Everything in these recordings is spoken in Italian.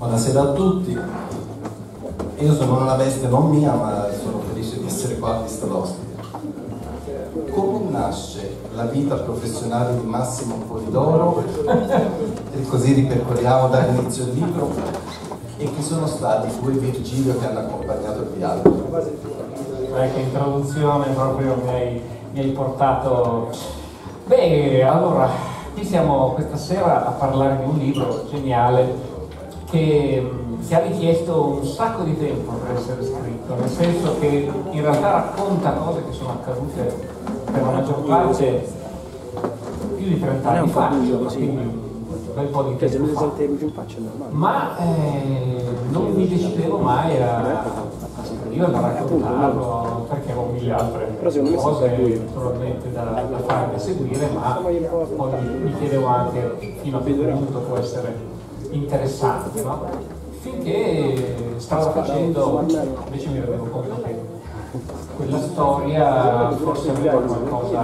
Buonasera a tutti. Io sono una veste non mia, ma sono felice di essere qua a vista d'ospite. Come nasce la vita professionale di Massimo Polidoro? E così ripercorriamo dall'inizio del libro. E chi sono stati tu e Virgilio che hanno accompagnato il viaggio? Che introduzione proprio mi hai portato. Beh, allora, qui siamo questa sera a parlare di un libro geniale che ha richiesto un sacco di tempo per essere scritto, nel senso che in realtà racconta cose che sono accadute per la maggior parte più di 30 anni fa, quindi un bel po' di tempo fa. Ma non mi decidevo mai io a raccontarlo perché avevo mille altre cose naturalmente da fare e seguire, ma poi mi chiedevo anche fino a che punto può essere interessante, no? Finché stavo facendo, invece mi rendevo conto che quella storia forse aveva qualcosa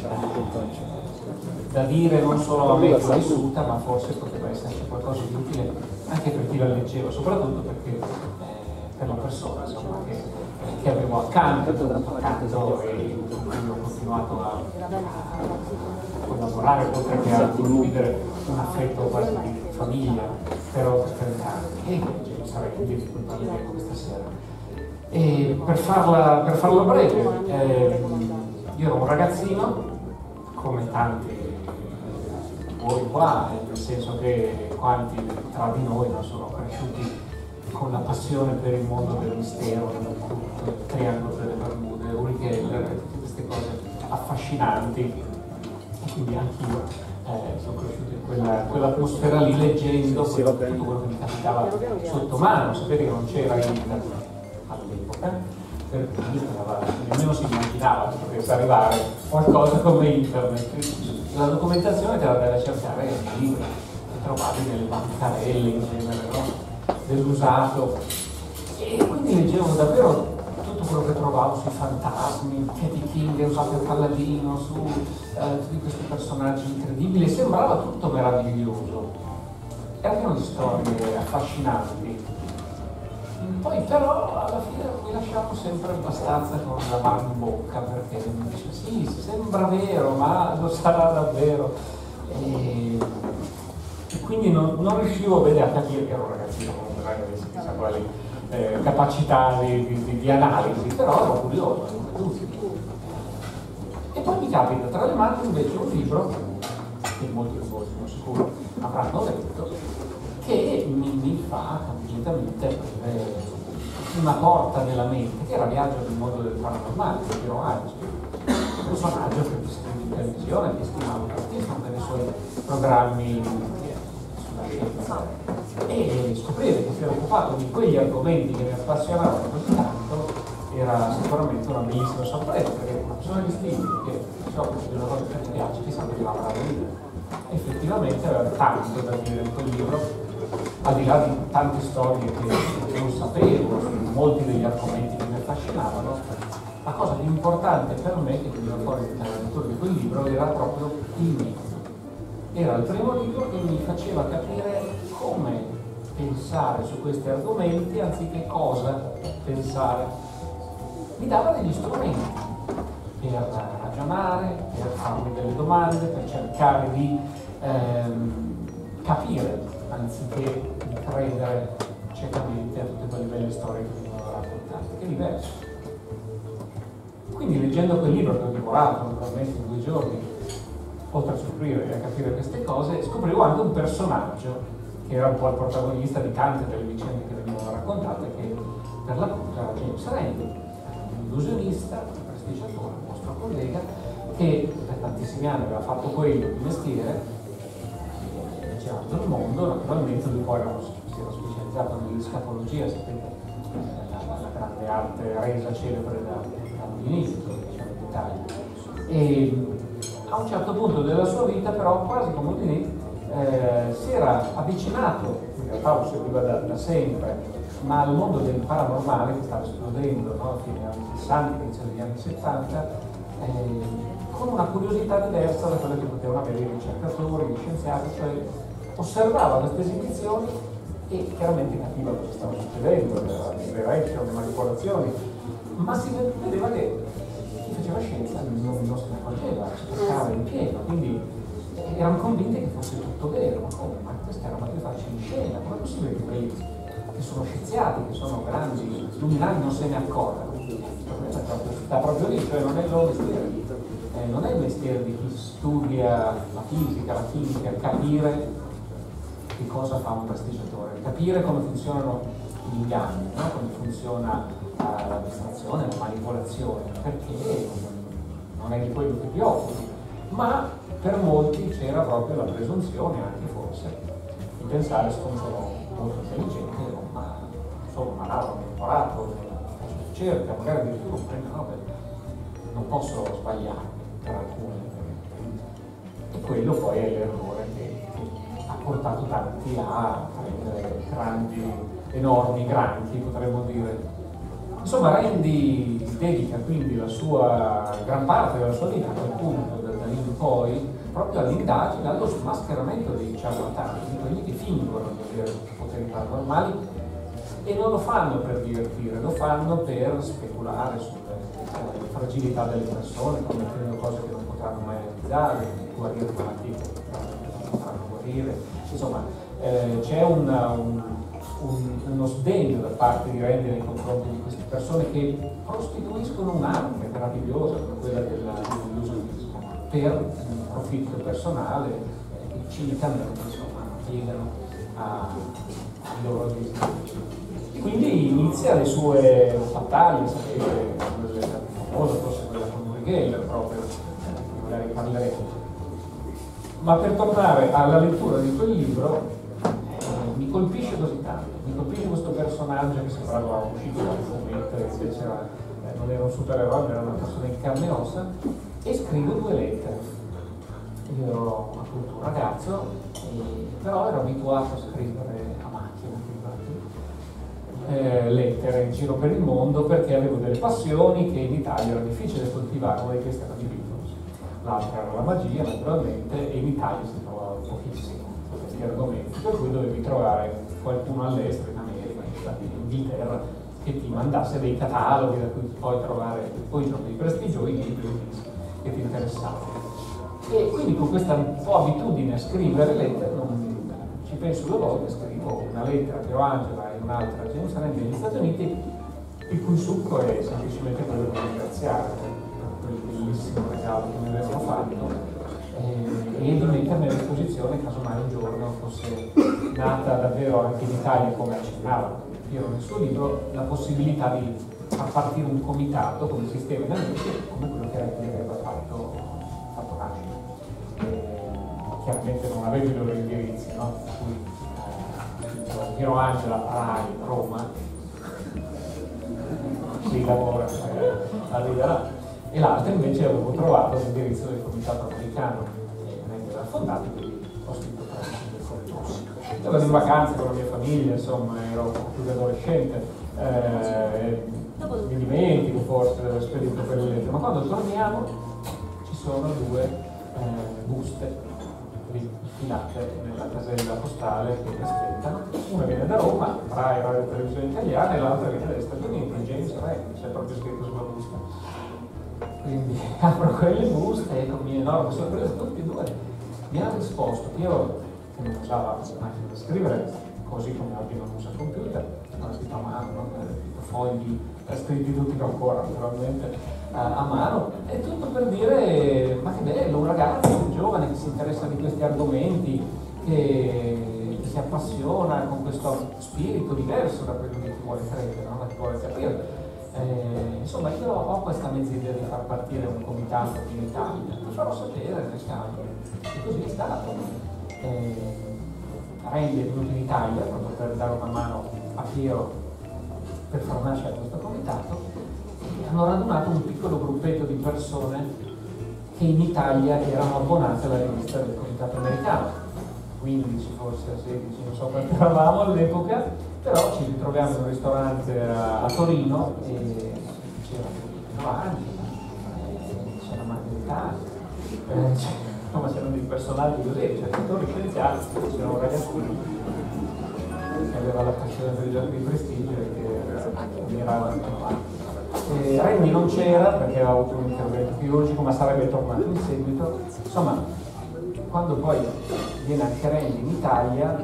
da dire non solo a me che l'ho vissuta, ma forse poteva esserci qualcosa di utile anche per chi la leggeva, soprattutto perché per la persona insomma, che avevo accanto e con cui ho continuato a collaborare, oltre che a condividere un affetto quasi di famiglia per oltre 30 anni, e sarei qui di cui parleremo questa sera. E per farla breve, io ero un ragazzino, come tanti voi qua, nel senso che quanti tra di noi non sono cresciuti con la passione per il mondo del mistero, del triangolo delle Bermude, Uri Geller, tutte queste cose affascinanti, e quindi anch'io sono cresciuto in quell'atmosfera lì, leggendo tutto quello che mi capitava sotto mano. Sapete che non c'era internet all'epoca, per cui nemmeno si immaginava che potesse arrivare qualcosa come internet. La documentazione te la devi cercare nei libri che trovavi nelle bancarelle in genere, no? Dell'usato, e quindi leggevo davvero tutto quello che trovavo sui fantasmi, Katie King usato il paladino, su tutti questi personaggi incredibili, sembrava tutto meraviglioso, era pieno di storie affascinanti. Poi però alla fine mi lasciavo sempre abbastanza con la mano in bocca, perché mi dice sì, sembra vero, ma lo sarà davvero, e quindi non riuscivo a capire, che ero un ragazzino, non avessi chissà quali capacità di analisi, però ero curioso, e poi mi capita tra le mani invece un libro che molti di voi sono sicuro avranno letto, che mi fa completamente una porta nella mente, che era Viaggio nel mondo del paranormale di Piero Agi, un personaggio che vi seguivo in televisione, che stimavo tantissimo per i suoi programmi sulla scienza, e scoprire che si era occupato di quegli argomenti che mi appassionavano così tanto era sicuramente una bellissima sorpresa, perché una persona distinta che si occupa di una cosa che ti piace, chissà che la farà vita. Effettivamente aveva tanto da dire in quel libro, al di là di tante storie che non sapevo, su molti degli argomenti che mi affascinavano. La cosa più importante per me che veniva fuori dalla lettura di quel libro era proprio il mito. Era il primo libro che mi faceva capire come pensare su questi argomenti anziché cosa pensare. Mi dava degli strumenti per ragionare, per farmi delle domande, per cercare di capire anziché di credere ciecamente a tutte quelle belle storie che mi venivano raccontate. Che diverso. Quindi leggendo quel libro che ho divorato naturalmente in 2 giorni, oltre a scoprire e a capire queste cose, scoprivo anche un personaggio che era un po' il protagonista di tante delle vicende che venivano raccontate, che per l'appunto era James Randi, un illusionista, un prestigiatore, un nostro collega, che per tantissimi anni aveva fatto quello di mestiere, girando il mondo. Naturalmente lui poi si era specializzato nell'escatologia, sapete, la grande arte resa celebre dall'inizio, diciamo, in Italia. E a un certo punto della sua vita, però, quasi come Houdini, si era avvicinato, in realtà lo seguiva da sempre, ma al mondo del paranormale che stava esplodendo, no? A fine anni 60, inizio degli anni 70, con una curiosità diversa da quella che potevano avere i ricercatori, gli scienziati, cioè osservava queste esibizioni e chiaramente capiva cosa stava succedendo, le retro, le manipolazioni, ma si vedeva che chi faceva scienza non se ne accorgeva, ci toccava in pieno, quindi erano convinti che fosse tutto vero. Ma come? Ma questa è roba che faccio in scena, come è possibile che quelli che sono scienziati, che sono grandi luminari, non se ne accorgano? Sta proprio lì, cioè non è il loro mestiere, non è il mestiere di chi studia la fisica, la chimica, capire che cosa fa un prestigiatore, capire come funzionano gli inganni, no? Come funziona la distrazione, la manipolazione, perché non è di quello che ti occupi, ma per molti c'era proprio la presunzione, anche forse, di pensare, siccome sono molto intelligente, ma sono un malato, un dottorato, ricerca, magari addirittura un premio Nobel, non posso sbagliare per alcune. E quello poi è l'errore che ha portato tanti a prendere grandi, enormi granchi, potremmo dire. Insomma, Randi dedica quindi la sua gran parte della sua vita, a quel punto, da lì in poi, proprio all'indagine, allo smascheramento dei ciarlatani, di quelli che fingono di avere poteri paranormali e non lo fanno per divertire, lo fanno per speculare sulle fragilità delle persone, commettendo cose che non potranno mai realizzare, guarire malattie che non potranno guarire. Insomma, c'è uno sdegno da parte di Randi nei confronti di queste persone che prostituiscono un'arte meravigliosa come quella dell'illusionismo per un profitto personale, cinicamente insomma piegano ai loro obiettivi. Quindi inizia le sue battaglie, sapete, quelle famose, forse quella con Uri Geller proprio, magari parleremo. Ma per tornare alla lettura di quel libro, mi colpisce così tanto, mi colpisce questo personaggio che sembrava uscito da un fumetto, invece non era un supereroe, era una persona in carne e ossa, e scrivo 2 lettere. Io ero appunto un ragazzo, però ero abituato a scrivere a macchina, lettere in giro per il mondo perché avevo delle passioni che in Italia era difficile coltivare, una di queste era di Beatles, l'altra era la magia naturalmente, e in Italia si trovava pochissimo questi argomenti, per cui dovevi trovare qualcuno all'estero, in America, in Stati Uniti, in Inghilterra, che ti mandasse dei cataloghi da cui poi trovare poi i giochi di prestigio, i libri che ti interessavano. E quindi con questa un po' abitudine a scrivere lettere non ci penso 2 volte, scrivo una lettera a Piero-Angela e un'altra a Gerusalemme negli Stati Uniti, il cui succo è semplicemente quello di ringraziare per quel bellissimo regalo che mi avevano fatto e di mettermi a disposizione casomai un giorno fosse nata davvero anche in Italia, come accennava Piero nel suo libro, la possibilità di far partire un comitato come sistema in America, come quello che aveva fatto nascere. Chiaramente non avevo i loro indirizzi, no? Per cui Piero-Angela, Rai, Roma, qui lavora, arriverà. E l'altra invece avevo trovato l'indirizzo del comitato americano che era fondato, quindi ho scritto del corso. Io ero in vacanza con la mia famiglia, insomma, ero un po' più adolescente, mi dimentico forse di aver spedito quelle lettere, ma quando torniamo ci sono 2 buste infilate nella casella postale che mi aspettano. Una viene da Roma, Rai, Radio Televisione Italiana, e l'altra viene dagli Stati Uniti, James Ray, c'è proprio scritto sulla busta. Quindi apro quelle buste e con mia enorme sorpresa tutti e 2 mi hanno risposto. Io che non usava la macchina da scrivere, così come oggi non usa il computer, ho scritto a mano, no? Fogli scritti tutti ancora naturalmente a mano, è tutto per dire ma che bello, un ragazzo, un giovane che si interessa di questi argomenti, che si appassiona con questo spirito diverso da quello che ti vuole credere, no? Che ti vuole capire. Insomma, io ho questa mezza idea di far partire un comitato in Italia, ti farò sapere nel caso, e così è stato. Randi è venuto in Italia proprio per dare una mano a Piero per far nascere questo comitato, e hanno radunato un piccolo gruppetto di persone che in Italia erano abbonate alla rivista del comitato americano, 15 forse, 16, non so quanto eravamo all'epoca, però ci ritroviamo in un ristorante a Torino e c'era c'era Margherita, insomma c'erano dei personaggi così, cioè attori scienziati, c'erano ragazzini. che aveva la passione per i giochi di prestigio e che mirava anche avanti. Randy non c'era perché aveva avuto un intervento chirurgico, ma sarebbe tornato in seguito. Insomma, quando poi viene anche Randy in Italia,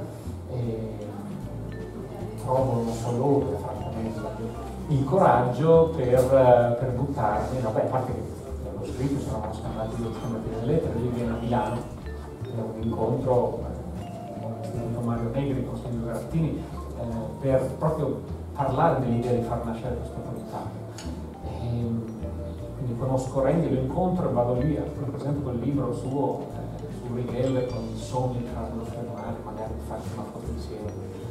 trovo non so dove, francamente, il coraggio per buttarmi, no, beh, a parte che l'ho scritto, ci eravamo scambiati le lettere, lui viene a Milano, è un incontro con l'istituto Mario Negri, con Silvio Grattini, per proprio parlare dell'idea di far nascere questo comitato. Quindi conosco Randy, lo incontro e vado lì, presento quel libro suo, su Rigel, con i sogni di farlo fermare, magari farci una foto insieme,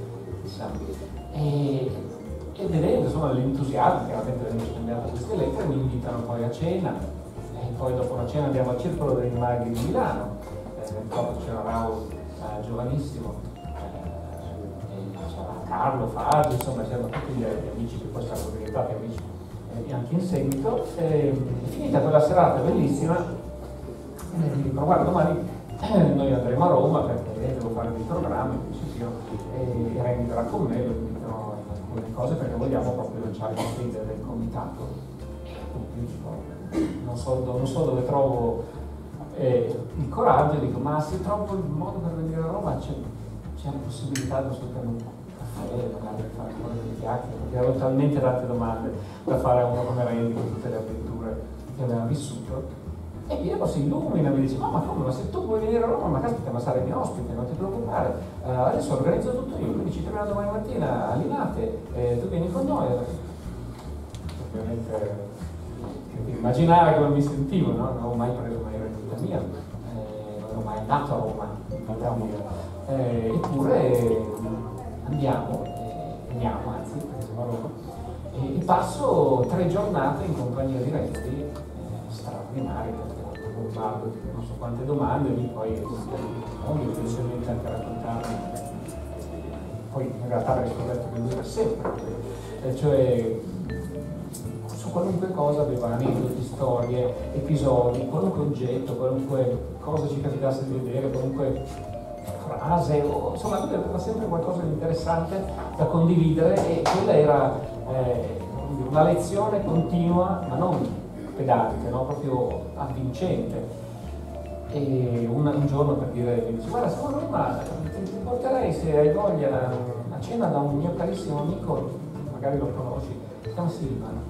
e vedendo insomma l'entusiasmo, chiaramente vengono scambiate queste lettere, mi invitano poi a cena, e poi dopo la cena andiamo al Circolo dei Maghi di Milano, proprio c'era Raul giovanissimo, c'era Carlo Faggi, insomma c'erano tutti gli amici che poi saranno diventati amici anche in seguito. Finita quella serata bellissima, mi dicono guarda domani noi andremo a Roma perché devo fare dei programmi, e Randy verrà con me, lo invitano in alcune cose perché vogliamo proprio lanciare l'idea del comitato. Non so dove trovo il coraggio, dico ma se trovo il modo per venire a Roma c'è la possibilità di per un caffè, magari fare ancora delle chiacchiere, perché avevo talmente tante domande da fare a uno come Randy con tutte le avventure che aveva vissuto. E Piero si illumina, mi dice ma come, ma se tu vuoi venire a Roma, ma caspita, ma sarai mio ospite, non ti preoccupare, adesso organizzo tutto io, quindi ci troviamo domani mattina a Linate, tu vieni con noi. Ovviamente immaginare come mi sentivo, no? Non ho mai preso un aereo in vita mia, non ero mai andato a Roma in vita mia, eppure andiamo, anzi, perché siamo a Roma, e passo 3 giornate in compagnia di Randy, straordinarie, perché non so quante domande, lì poi mi eventualmente anche raccontarmi, poi in realtà avrei scoperto che lui era sempre, cioè su qualunque cosa aveva aneddoti, storie, episodi, qualunque oggetto, qualunque cosa ci capitasse di vedere, qualunque frase, insomma lui aveva sempre qualcosa di interessante da condividere e quella era una lezione continua, ma non pedante, no? Proprio avvincente. E un giorno per dire, mi dice guarda siamo a Roma, ti porterei se hai voglia a cena da un mio carissimo amico, magari lo conosci, si chiama Silvano.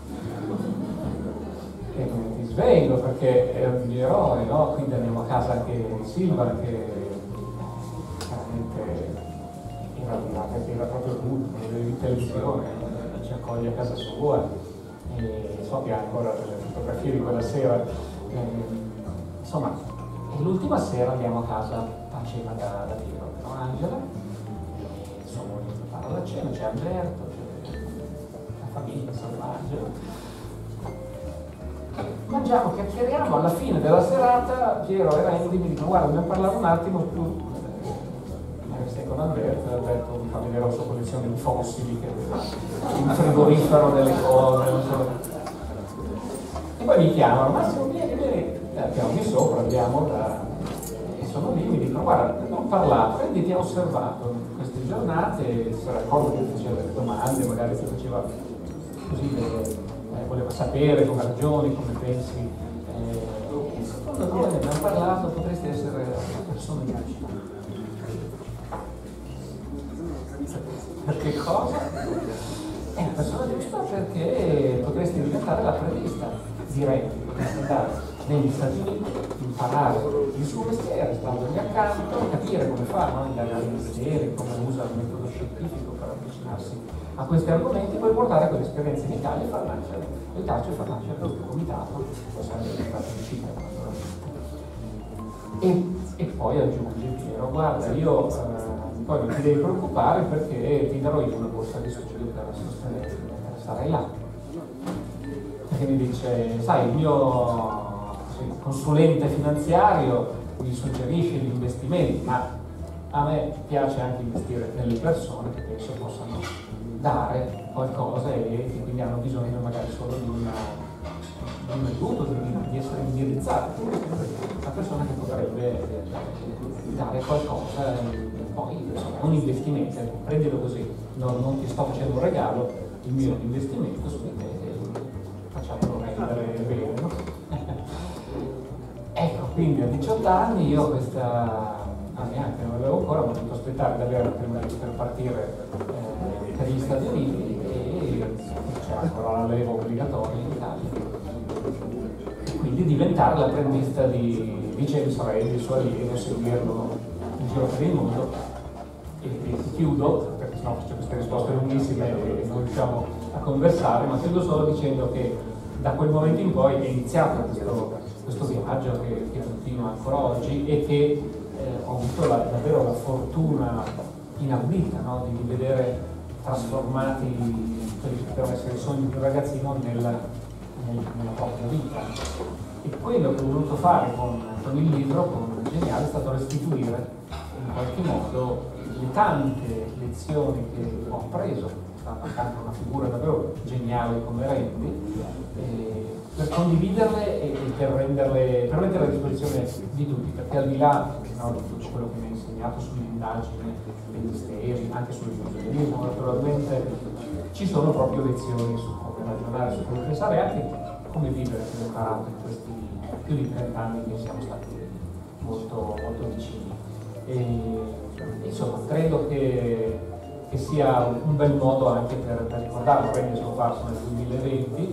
E ti sveglo perché è un mio eroe, no? Quindi andiamo a casa anche di Silva, che chiaramente era proprio tutto, in televisione, ci accoglie a casa sua, e so che ha ancora delle fotografie di quella sera, insomma, e l'ultima sera andiamo a casa a cena da Piero, con Angela, e sua moglie prepara la cena, c'è Alberto, c'è la famiglia, Salvaggio. Mangiamo, chiacchieriamo, alla fine della serata Piero e Randy mi dicono guarda dobbiamo parlare un attimo più, stai con Alberto mi fa vedere la sua collezione di fossili che in frigorifero delle cose, non so. E poi mi chiamano, Massimo vieni, abbiamo qui sopra, andiamo e sono lì, mi dicono guarda non parlato, Randy ti ha osservato in queste giornate, si raccorda che faceva delle domande, magari ti faceva così voleva sapere come ragioni, come pensi. Secondo noi ne abbiamo parlato, potresti essere una persona giusta. Perché cosa? È una persona giusta perché potresti diventare la prevista di Randy, potresti andare negli Stati Uniti, imparare il suo mestiere, stargli accanto, capire come fa, no? Indagare i mestieri, come usa il metodo scientifico per avvicinarsi a questi argomenti, poi portare quell'esperienza in Italia e aiutarci a far nascere questo comitato, poi sarebbe stato uscito e poi aggiunge Piero, guarda io poi non ti devi preoccupare perché ti darò io una borsa di studio per sostenere, sarai là, perché mi dice sai il mio consulente finanziario mi suggerisce gli investimenti, ma a me piace anche investire nelle persone che penso possano dare qualcosa e quindi hanno bisogno magari solo di un aiuto, di essere indirizzati, una persona che potrebbe dare qualcosa poi insomma, è un investimento, prendilo così, non ti sto facendo un regalo, il mio è un investimento su di te e facciamolo rendere bene, no? Ecco, quindi a 18 anni io questa, neanche non l'avevo ancora, ma ho dovuto aspettare davvero prima per partire per gli Stati Uniti e c'era ancora l'allevo obbligatorio in Italia. Quindi diventare l'apprendista di Vincenzo Reilly, il suo allievo, seguirlo in giro per il mondo. E chiudo, perché sennò faccio queste risposte lunghissime e non riusciamo a conversare, ma chiudo solo dicendo che da quel momento in poi è iniziato questo viaggio che continua ancora oggi e che ho avuto davvero la fortuna inaudita, no? Di vedere trasformati quelli che potevano essere i sogni di un ragazzino nella propria vita. E quello che ho voluto fare con il libro, con Geniale, è stato restituire in qualche modo le tante lezioni che ho appreso, accanto a una figura davvero geniale come Randy, per condividerle e per metterle a disposizione di tutti, perché al di là, no, di tutto quello che mi ha insegnato sull'indagine degli stesi, anche sull'illusionismo naturalmente, ci sono proprio lezioni su come ragionare, su come pensare e anche come vivere come imparato in questi più di 30 anni che siamo stati molto, molto vicini. Insomma, credo che sia un bel modo anche per ricordarlo. Randy è scomparso nel 2020,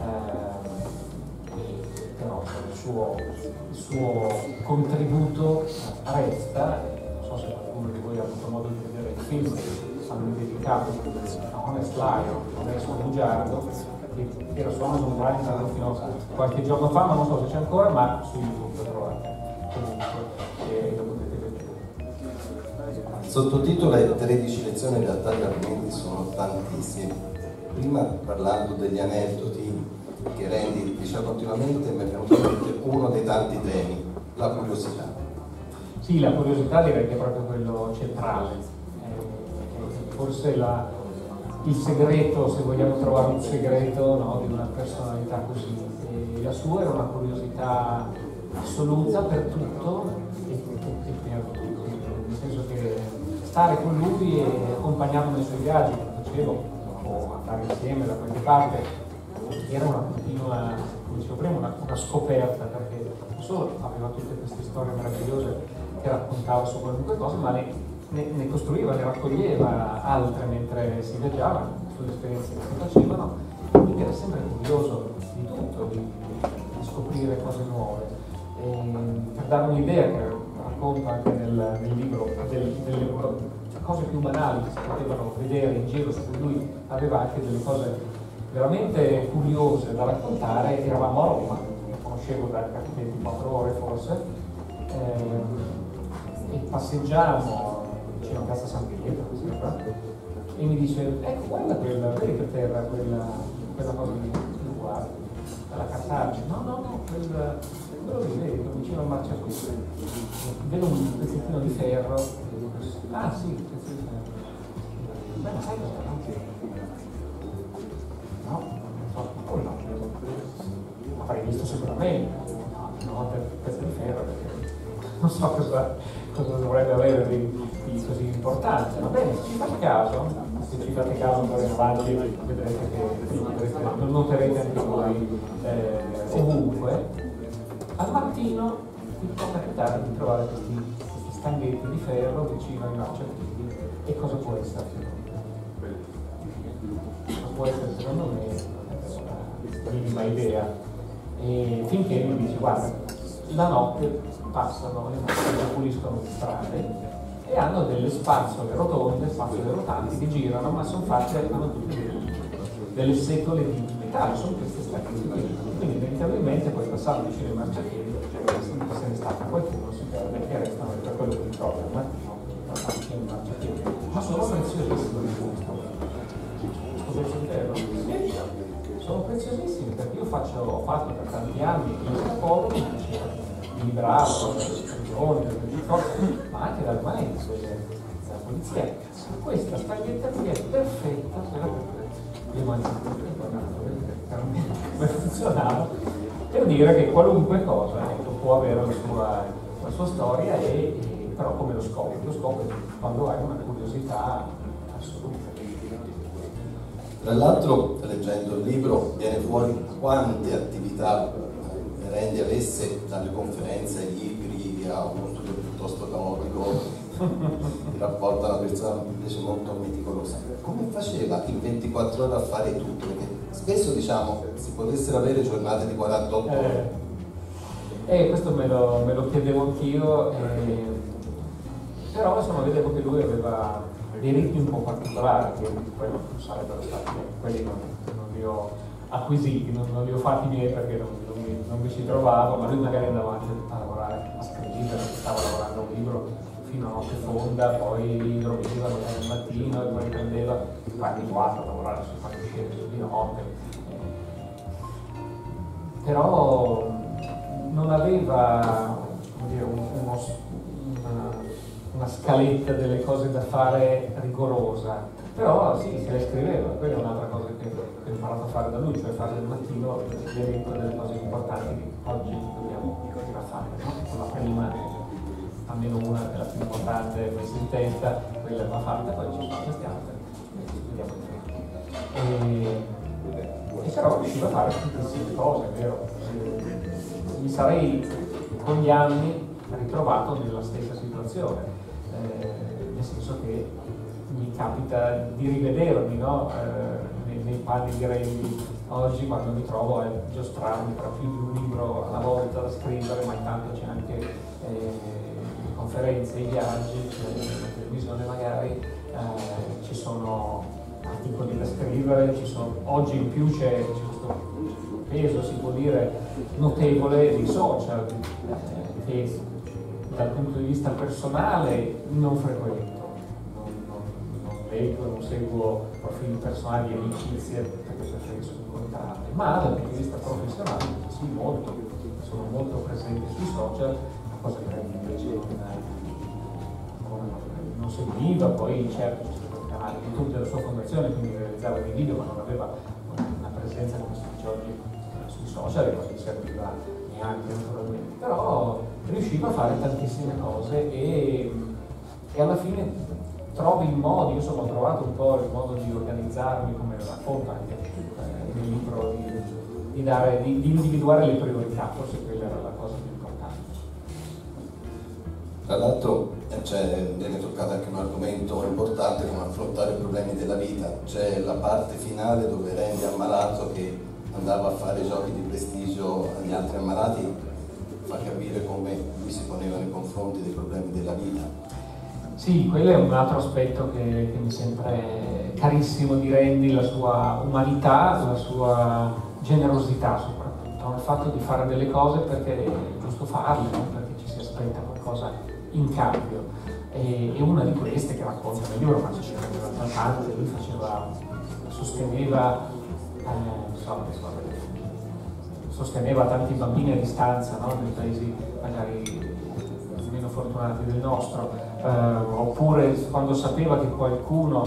però il suo contributo resta. Non so se qualcuno di voi ha avuto modo di vedere il film a lui dedicato a Honest Liar, adesso bugiardo, che era su Amazon Prime fino a qualche giorno fa, ma non so se c'è ancora, ma su YouTube lo trovate comunque, lo potete vedere. Sottotitolo 13 lezioni, in realtà gli argomenti sono tantissimi. Prima, parlando degli aneddoti che Randy diceva continuamente, mi è venuto in mente uno dei tanti temi, la curiosità. Sì, la curiosità direi che è proprio quello centrale. Forse il segreto, se vogliamo trovare un segreto, no, di una personalità così. E la sua era una curiosità assoluta per tutto e per tutto. Nel senso che stare con lui e accompagnarlo nei suoi viaggi, che facevo, o andare insieme da qualche parte, era una continua, come dicevo prima, una scoperta, perché non solo aveva tutte queste storie meravigliose che raccontava su qualunque cosa, ma ne costruiva, ne raccoglieva altre mentre si viaggiava, sulle esperienze che si facevano, quindi era sempre curioso di tutto, di scoprire cose nuove. Per dare un'idea, che racconto anche nel libro, delle cose più banali che si potevano vedere in giro, su cui lui aveva anche delle cose veramente curiose da raccontare. Eravamo a Roma, lo conoscevo da 24 ore forse, e passeggiamo vicino a Piazza San Pietro, e mi dice: ecco, guarda vedi per terra quella cosa lì, lo guardi, la cartacea. No, quello lì, vedi, vicino al marciapiede. Vedo un pezzettino di ferro. Ah sì, un pezzettino di ferro. Beh, ma sai cosa? No, non so, poi no. Avrei visto sicuramente, no, pezzo di ferro, perché non so cosa dovrebbe avere di così importante. Va bene, se ci fate caso, se ci fate caso andare avanti, vedrete che lo noterete anche voi ovunque. Al mattino vi può capitare di trovare questi stanghetti di ferro vicino ai marciapiedi. E cosa può essere? Cosa può essere, secondo me, la minima idea. E finché mi dice: guarda, la notte passano le macchine che puliscono le strade e hanno delle spazzole rotonde, spazzole rotanti che girano, ma sono fatte, hanno tutte delle setole di metallo, sono queste stacche. Quindi inevitabilmente poi passando vicino ai marciapiedi, se ne stacca qualcuno, si perde e restano per quello che ritrovi al mattino, vicino ai marciapiedi. Ma sono preziosissimi questo pezzo di ferro? Sì, sono preziosissimi, perché io ho fatto per tanti anni il scapolo di bravo, ma anche dal maestro, dalla polizia. Questa staglietta qui è perfetta per le mangiate, come funzionava, per dire che qualunque cosa, ecco, può avere la sua storia e però come lo scopri? Lo scopri quando hai una curiosità assoluta. Tra l'altro, leggendo il libro, viene fuori quante attività Randy avesse, dalle conferenze ai libri a uno studio piuttosto caotico, ti rapporta una persona invece molto meticolosa. Come faceva in 24 ore a fare tutto? Perché spesso diciamo si potessero avere giornate di 48 ore. Questo me lo chiedevo anch'io, però insomma vedevo che lui aveva dei ritmi un po' particolari, che poi non sarebbero stati quelli, non li ho acquisiti, non li ho fatti miei perché non mi ci trovavo, ma lui magari andava anche a lavorare a scrivere, stava lavorando a un libro fino a notte fonda, poi dormiva magari al mattino e poi riprendeva, poi abituato a lavorare su fantascienze di notte, però non aveva, come dire, una scaletta delle cose da fare rigorosa, però sì, se le scriveva. Quella è un'altra cosa che ho imparato a fare da lui, cioè fare del mattino l'elenco delle cose importanti che oggi dobbiamo riuscire a fare, no? La prima, almeno una della più importante messa in testa, quella va fatta, poi ci sono queste altre e ci vediamo e però riusciva a fare tantissime cose, è vero. Mi sarei con gli anni ritrovato nella stessa situazione, nel senso che mi capita di rivedermi, no? Nei panni di Randy oggi, quando mi trovo a giostrarmi tra più di un libro alla volta da scrivere, ma intanto c'è anche le conferenze, i viaggi, la televisione magari, ci sono articoli da scrivere, oggi in più c'è questo peso, si può dire, notevole dei social, che dal punto di vista personale non frequento, non leggo, non seguo profili personali di amicizie perché preferisco incontrarli, ma dal punto di vista professionale sì, molto, sono molto presente sui social, una cosa che invece non seguiva. Poi certo c'è stato il canale YouTube della sua fondazione, quindi realizzava dei video, ma non aveva una presenza come si dice oggi sui social, e non si serviva neanche naturalmente, però riusciva a fare tantissime cose e alla fine trovi il modo, io insomma ho trovato un po' il modo di organizzarmi, come racconto anche nel libro, di individuare le priorità, forse quella era la cosa più importante. Tra l'altro viene toccato anche un argomento importante come affrontare i problemi della vita. C'è la parte finale dove Randy ammalato che andava a fare giochi di prestigio agli altri ammalati, fa capire come lui si poneva nei confronti dei problemi della vita. Sì, quello è un altro aspetto che mi sembra carissimo di Randy, la sua umanità, la sua generosità soprattutto, il fatto di fare delle cose perché è giusto farle, non perché ci si aspetta qualcosa in cambio. E una di queste che racconta nel libro, ma ci sono tante, lui sosteneva tanti bambini a distanza, no? Nei paesi magari meno fortunati del nostro, oppure quando sapeva che qualcuno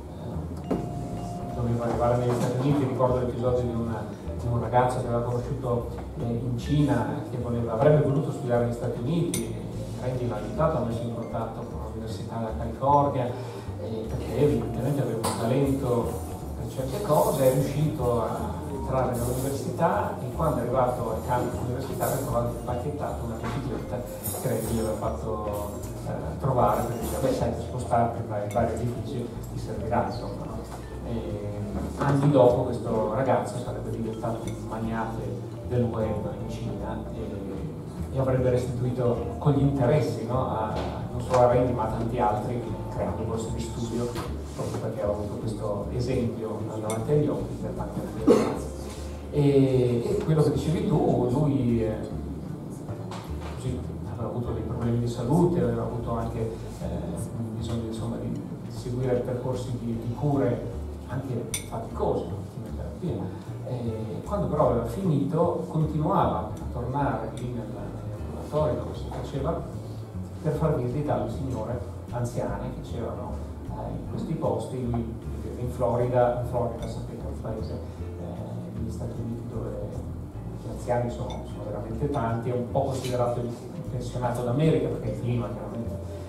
doveva arrivare negli Stati Uniti. Ricordo l'episodio di un ragazzo che aveva conosciuto in Cina, che avrebbe voluto studiare negli Stati Uniti. Randy l'ha aiutato, ha messo in contatto con l'Università della California, perché evidentemente aveva un talento per certe cose, è riuscito a entrare nell'università e quando è arrivato al campus universitario ha trovato impacchettato una bicicletta che Randy gli aveva fatto trovare, perché diceva, beh, sai, spostarti tra i vari edifici ti servirà, insomma, no? Anni dopo questo ragazzo sarebbe diventato un magnate del web in Cina e avrebbe restituito con gli interessi, no? Non solo a Randy ma a tanti altri, creando borse di studio, proprio perché aveva avuto questo esempio davanti agli occhi per tanti altri ragazzi. E quello che dicevi tu, lui così, aveva avuto dei problemi di salute, aveva avuto anche bisogno insomma, di seguire percorsi di cure anche faticose, chemioterapia. Quando però aveva finito continuava a tornare lì nell'ambulatorio dove si faceva per far visita alle signore anziane che c'erano in questi posti. Lui viveva in Florida sapete, è un paese negli Stati Uniti dove gli anziani sono veramente tanti, è un po' considerato il pensionato d'America perché il clima chiaramente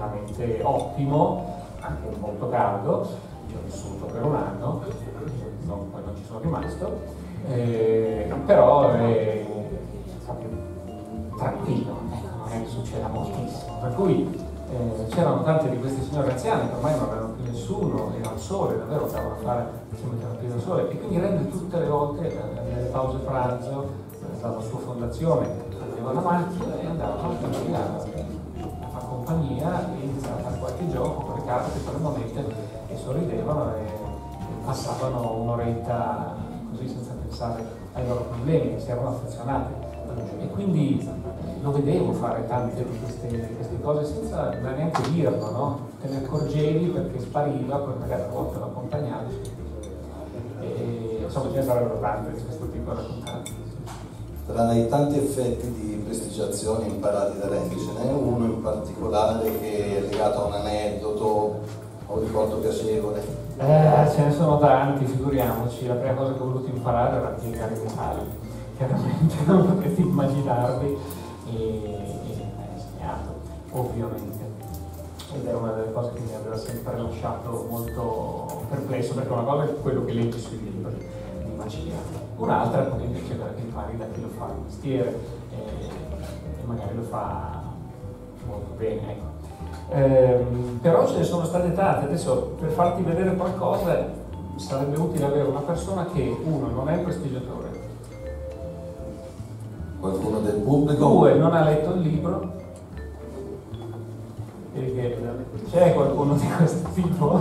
veramente ottimo, anche molto caldo. Ci ho vissuto per un anno, poi non ci sono rimasto, però è proprio tranquillo, non è che succeda moltissimo. Per cui c'erano tante di queste signore anziane che ormai non avevano più nessuno, era al sole, davvero stavano a fare chemioterapia da sole, e quindi rende tutte le volte nelle pause pranzo dalla sua fondazione aveva la macchina e andavano a fare compagnia e iniziavano a fare qualche gioco con le carte, con le monete, e sorridevano e passavano un'oretta così senza pensare ai loro problemi, si erano affezionati. E quindi lo vedevo fare tante di queste cose senza neanche dirlo, no? Te ne accorgevi perché spariva, poi magari a volte lo accompagnavi. E insomma ce ne sarebbero tante di questo tipo da raccontare. Tra i tanti effetti di prestigiazione imparati da Randy, ce n'è uno in particolare che è legato a un aneddoto o un ricordo piacevole? Ce ne sono tanti, figuriamoci. La prima cosa che ho voluto imparare era piegare i metalli. Chiaramente non potete immaginarvi, e l'ha insegnato, ovviamente. Ed è una delle cose che mi aveva sempre lasciato molto perplesso, perché una cosa è quello che leggi sui libri di magia, un'altra è poi invece quella che impari da chi lo fa il mestiere e magari lo fa molto bene, ecco. Però ce ne sono state tante. Adesso, per farti vedere qualcosa, sarebbe utile avere una persona che, uno, non è un prestigiatore, Qualcuno del pubblico? 2, non ha letto il libro. C'è qualcuno di questo tipo?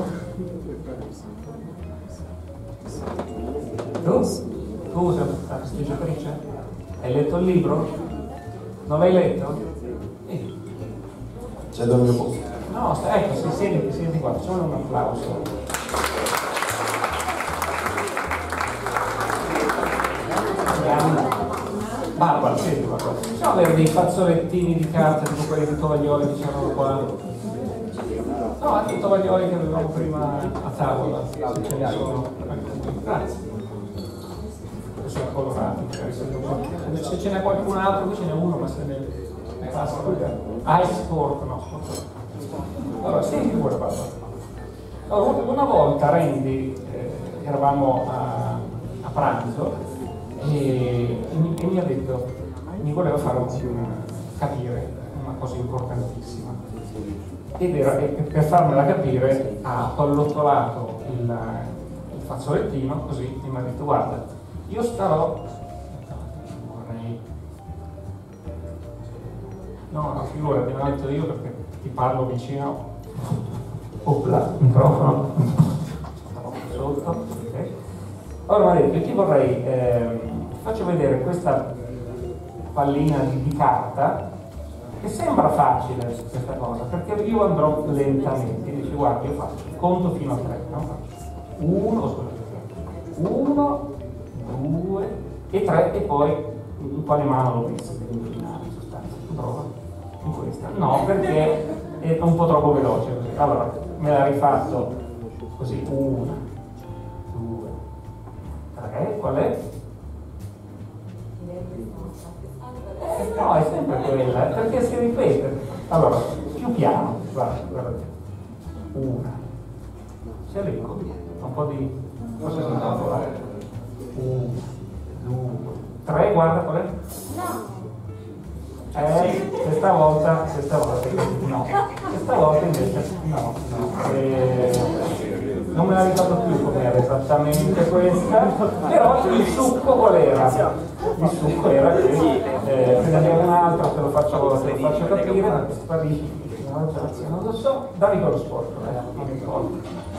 Tu sei una prestigiatrice? Hai letto il libro? Non l'hai letto? Cedo il mio posto. No, ecco, siedi qua, facciamo un applauso. Barbara, senti qua. Possiamo avere dei fazzolettini di carta, tipo quelli di tovaglioli che c'erano qua? No, anche i tovaglioli che avevamo prima a tavola, se ce ne sono. Grazie. Sono colorati, se ce n'è qualcun altro, qui ce n'è uno, ma se ne passa. Sport, no, sport. Allora, senti pure, Barbara. Allora, una volta Randy, eravamo a pranzo, e mi ha detto, mi voleva fare capire una cosa importantissima, ed era che per farmela capire ha pallottolato il fazzolettino così e mi ha detto: guarda, io starò, vorrei, no, figurati, me l'ho detto io perché ti parlo vicino, opla, microfono sotto, ok. Allora mi ha detto: io ti vorrei faccio vedere questa pallina di carta, che sembra facile questa cosa, perché io andrò lentamente. Dice: guarda, io faccio, conto fino a 3, no? 1, 2 e 3, e poi in quale mano l'ho messo per indovinare in sostanza. Tu prova in questa? No, perché è un po' troppo veloce così. Allora me l'ha rifatto così: 1, 2, 3, qual è? No, è sempre quella, perché si ripete. Allora, più piano, guarda. 1. Si elenco? Un po' di... Forse sono andato là. 1, 2, 3, guarda qual è? No. Questa volta no. Questa volta invece no. Non me la ricordo più com'era esattamente questa, però il succo qual era? Il succo era che prendiamo un'altra, te lo faccio capire, perché sparisci, non lo so, dammi quello sporco, non mi ricordo.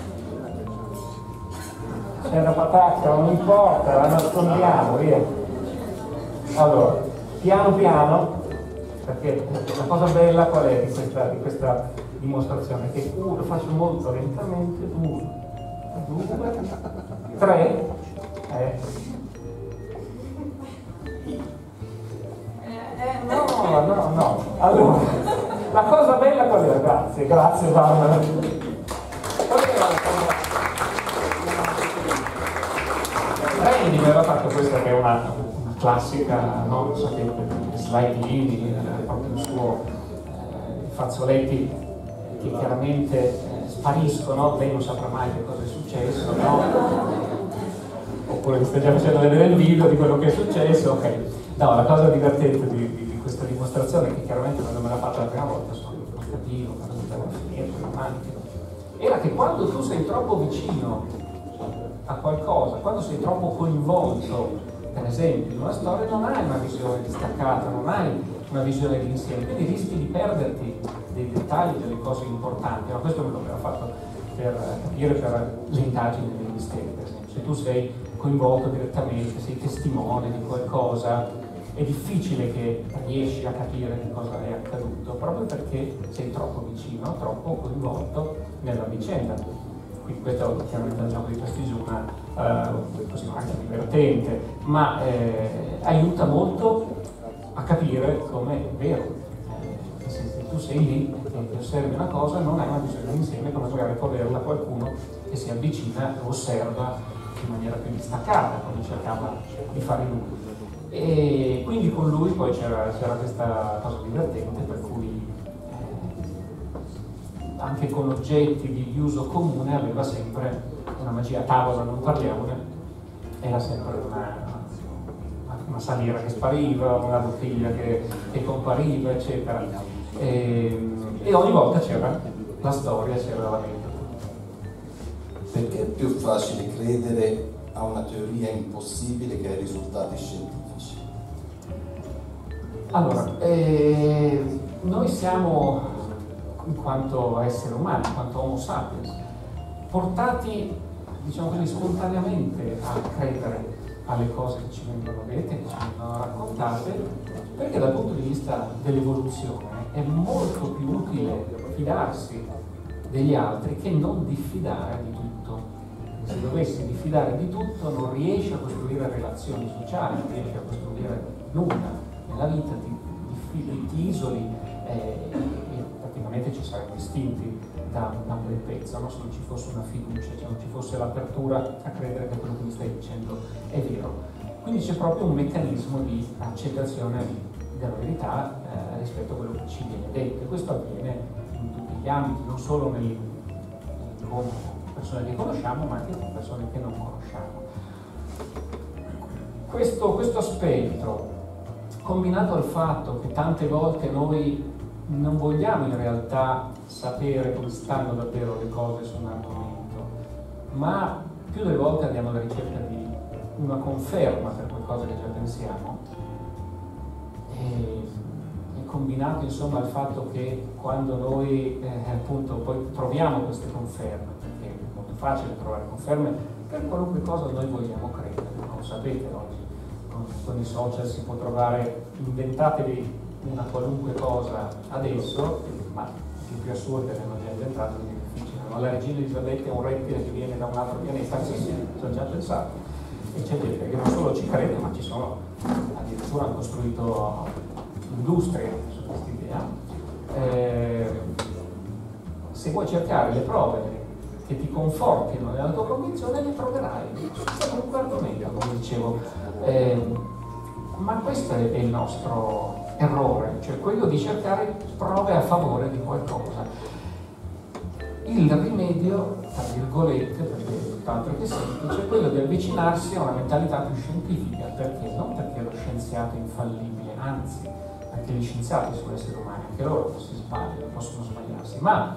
C'è la patacca, non importa, la nascondiamo, via. Allora, piano piano, perché la cosa bella qual è di questa dimostrazione? Che lo faccio molto lentamente, 1, 2, 3, no. Allora, la cosa bella qual era? Grazie Barbara. Randy mi aveva fatto questa, che è una classica, no? Sapete, slide proprio il suo fazzoletti che chiaramente spariscono, lei non saprà mai che cosa è successo, no? Oppure mi sta già facendo vedere il video di quello che è successo, ok. No, la cosa divertente di questa dimostrazione, che chiaramente quando me l'ha fatta la prima volta non capivo cosa stava finendo, romantico, era che quando tu sei troppo vicino a qualcosa, quando sei troppo coinvolto, per esempio, in una storia, non hai una visione distaccata, non hai una visione d'insieme, quindi rischi di perderti dei dettagli, delle cose importanti. Ma questo me lo aveva fatto per capire per le indagini dei misteri, per esempio. Se tu sei coinvolto direttamente, sei testimone di qualcosa, è difficile che riesci a capire che cosa è accaduto, proprio perché sei troppo vicino, troppo coinvolto nella vicenda. Quindi questo chiaramente è un gioco di prestigio, così anche divertente, ma aiuta molto a capire come è vero. Se tu sei lì e osservi una cosa, non hai una visione insieme, come magari può averla qualcuno che si avvicina e osserva in maniera più distaccata, come cercava di fare lui. E quindi con lui poi c'era questa cosa divertente, per cui anche con oggetti di uso comune aveva sempre una magia. A tavola non parliamone, era sempre una saliera che spariva, una bottiglia che compariva, eccetera. E ogni volta c'era la storia, c'era la mente. Perché è più facile credere a una teoria impossibile che ai risultati scientifici? Allora, noi siamo, in quanto esseri umani, in quanto Homo sapiens, portati, diciamo così, spontaneamente a credere alle cose che ci vengono dette, che ci vengono raccontate, perché dal punto di vista dell'evoluzione è molto più utile fidarsi degli altri che non diffidare di tutto. Se dovessi diffidare di tutto non riesci a costruire relazioni sociali, non riesci a costruire nulla. Nella vita ti isoli e praticamente ci saremmo estinti da un bel pezzo, no? Se non ci fosse una fiducia, se non ci fosse l'apertura a credere che quello che mi stai dicendo è vero. Quindi c'è proprio un meccanismo di accettazione della verità rispetto a quello che ci viene detto, e questo avviene in tutti gli ambiti, non solo con persone che conosciamo, ma anche con persone che non conosciamo. Questo aspetto, combinato al fatto che tante volte noi non vogliamo in realtà sapere come stanno davvero le cose su un argomento, ma più delle volte andiamo alla ricerca di una conferma per qualcosa che già pensiamo, e combinato insomma al fatto che quando noi appunto poi troviamo queste conferme, perché è molto facile trovare conferme per qualunque cosa noi vogliamo credere, non lo sapete oggi. Con i social si può trovare, inventatevi una qualunque cosa adesso, ma più assurde le hanno già inventate, quindi è difficile. No? La regina Elisabetta è un rettile che viene da un altro pianeta, sì, ci ho già pensato. E c'è gente che non solo ci crede, ma ci sono, addirittura hanno costruito industrie su questa idea. Se vuoi cercare le prove che ti confortino nella tua convinzione, le troverai su qualunque argomento, come dicevo. Ma questo è il nostro errore, cioè quello di cercare prove a favore di qualcosa. Il rimedio, tra virgolette, perché è tutt'altro che semplice, è quello di avvicinarsi a una mentalità più scientifica. Perché? Non perché lo scienziato è infallibile, anzi, anche gli scienziati sono esseri umani, anche loro si sbagliano, possono sbagliarsi, ma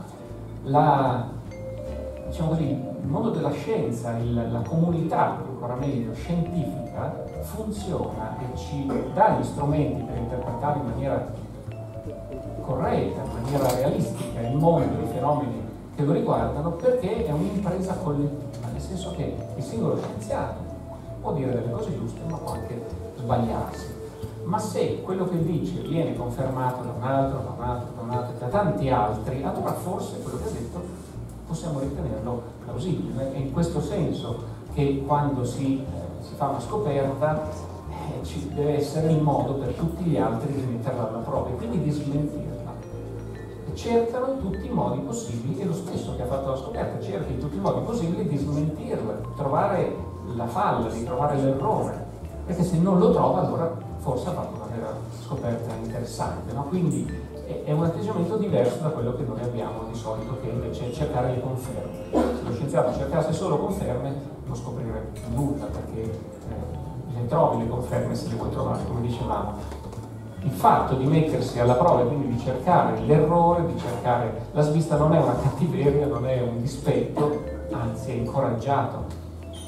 diciamo così, il mondo della scienza, la comunità, ancora meglio, scientifica, funziona e ci dà gli strumenti per interpretare in maniera corretta, in maniera realistica il mondo, i fenomeni che lo riguardano, perché è un'impresa collettiva, nel senso che il singolo scienziato può dire delle cose giuste, ma può anche sbagliarsi. Ma se quello che dice viene confermato da un altro, da un altro, da un altro, da tanti altri, allora forse quello che ha detto possiamo ritenerlo plausibile. È in questo senso che quando si fa una scoperta ci deve essere il modo per tutti gli altri di metterla alla prova e quindi di smentirla. E cercano in tutti i modi possibili, e lo stesso che ha fatto la scoperta cerca in tutti i modi possibili di smentirla, di trovare la falla, di trovare l'errore, perché se non lo trova allora forse ha fatto una vera scoperta interessante, no? Quindi è un atteggiamento diverso da quello che noi abbiamo di solito, che invece è cercare le conferme. Se lo scienziato cercasse solo conferme non scoprirebbe più nulla, perché le trovi le conferme se le vuoi trovare, come dicevamo. Il fatto di mettersi alla prova e quindi di cercare l'errore, di cercare la svista, non è una cattiveria, non è un dispetto, anzi è incoraggiato.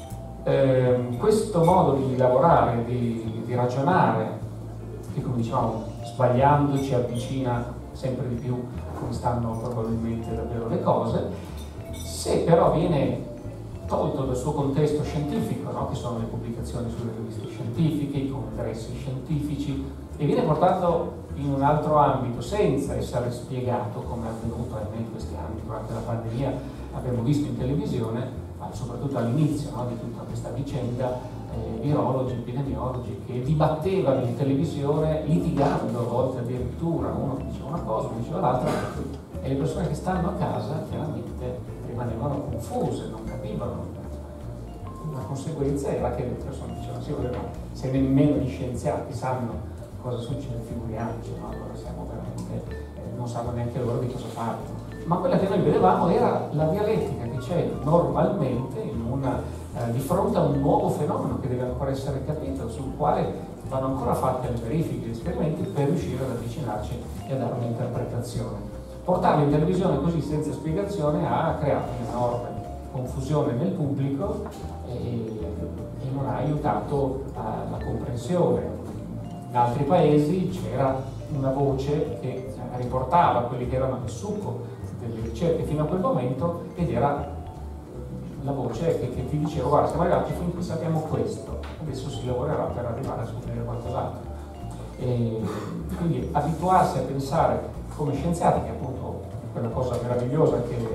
Questo modo di lavorare, di ragionare, che come dicevamo sbagliando ci avvicina sempre di più a come stanno probabilmente davvero le cose, se però viene tolto dal suo contesto scientifico, no? Che sono le pubblicazioni sulle riviste scientifiche, i congressi scientifici, e viene portato in un altro ambito senza essere spiegato, come è avvenuto in questi anni durante la pandemia, abbiamo visto in televisione, ma soprattutto all'inizio, no, di tutta questa vicenda, virologi, epidemiologi che dibattevano in televisione, litigando a volte addirittura, uno diceva una cosa, uno diceva l'altra, e le persone che stanno a casa chiaramente rimanevano confuse, non capivano. La conseguenza era che le persone dicevano sì, ma se nemmeno gli scienziati sanno cosa succede, figuriamoci, no? Allora siamo veramente, non sanno neanche loro di cosa fanno. Ma quella che noi vedevamo era la dialettica che c'è normalmente di fronte a un nuovo fenomeno che deve ancora essere capito, sul quale vanno ancora fatte le verifiche, gli esperimenti per riuscire ad avvicinarci e a dare un'interpretazione. Portarlo in televisione così senza spiegazione ha creato un'enorme confusione nel pubblico e non ha aiutato la comprensione. In altri paesi c'era una voce che riportava quelli che erano il succo delle ricerche fino a quel momento, ed era la voce che ti diceva guarda, siamo arrivati fin qui, sappiamo questo, adesso si lavorerà per arrivare a scoprire qualcos'altro. E quindi abituarsi a pensare come scienziati, che appunto è quella cosa meravigliosa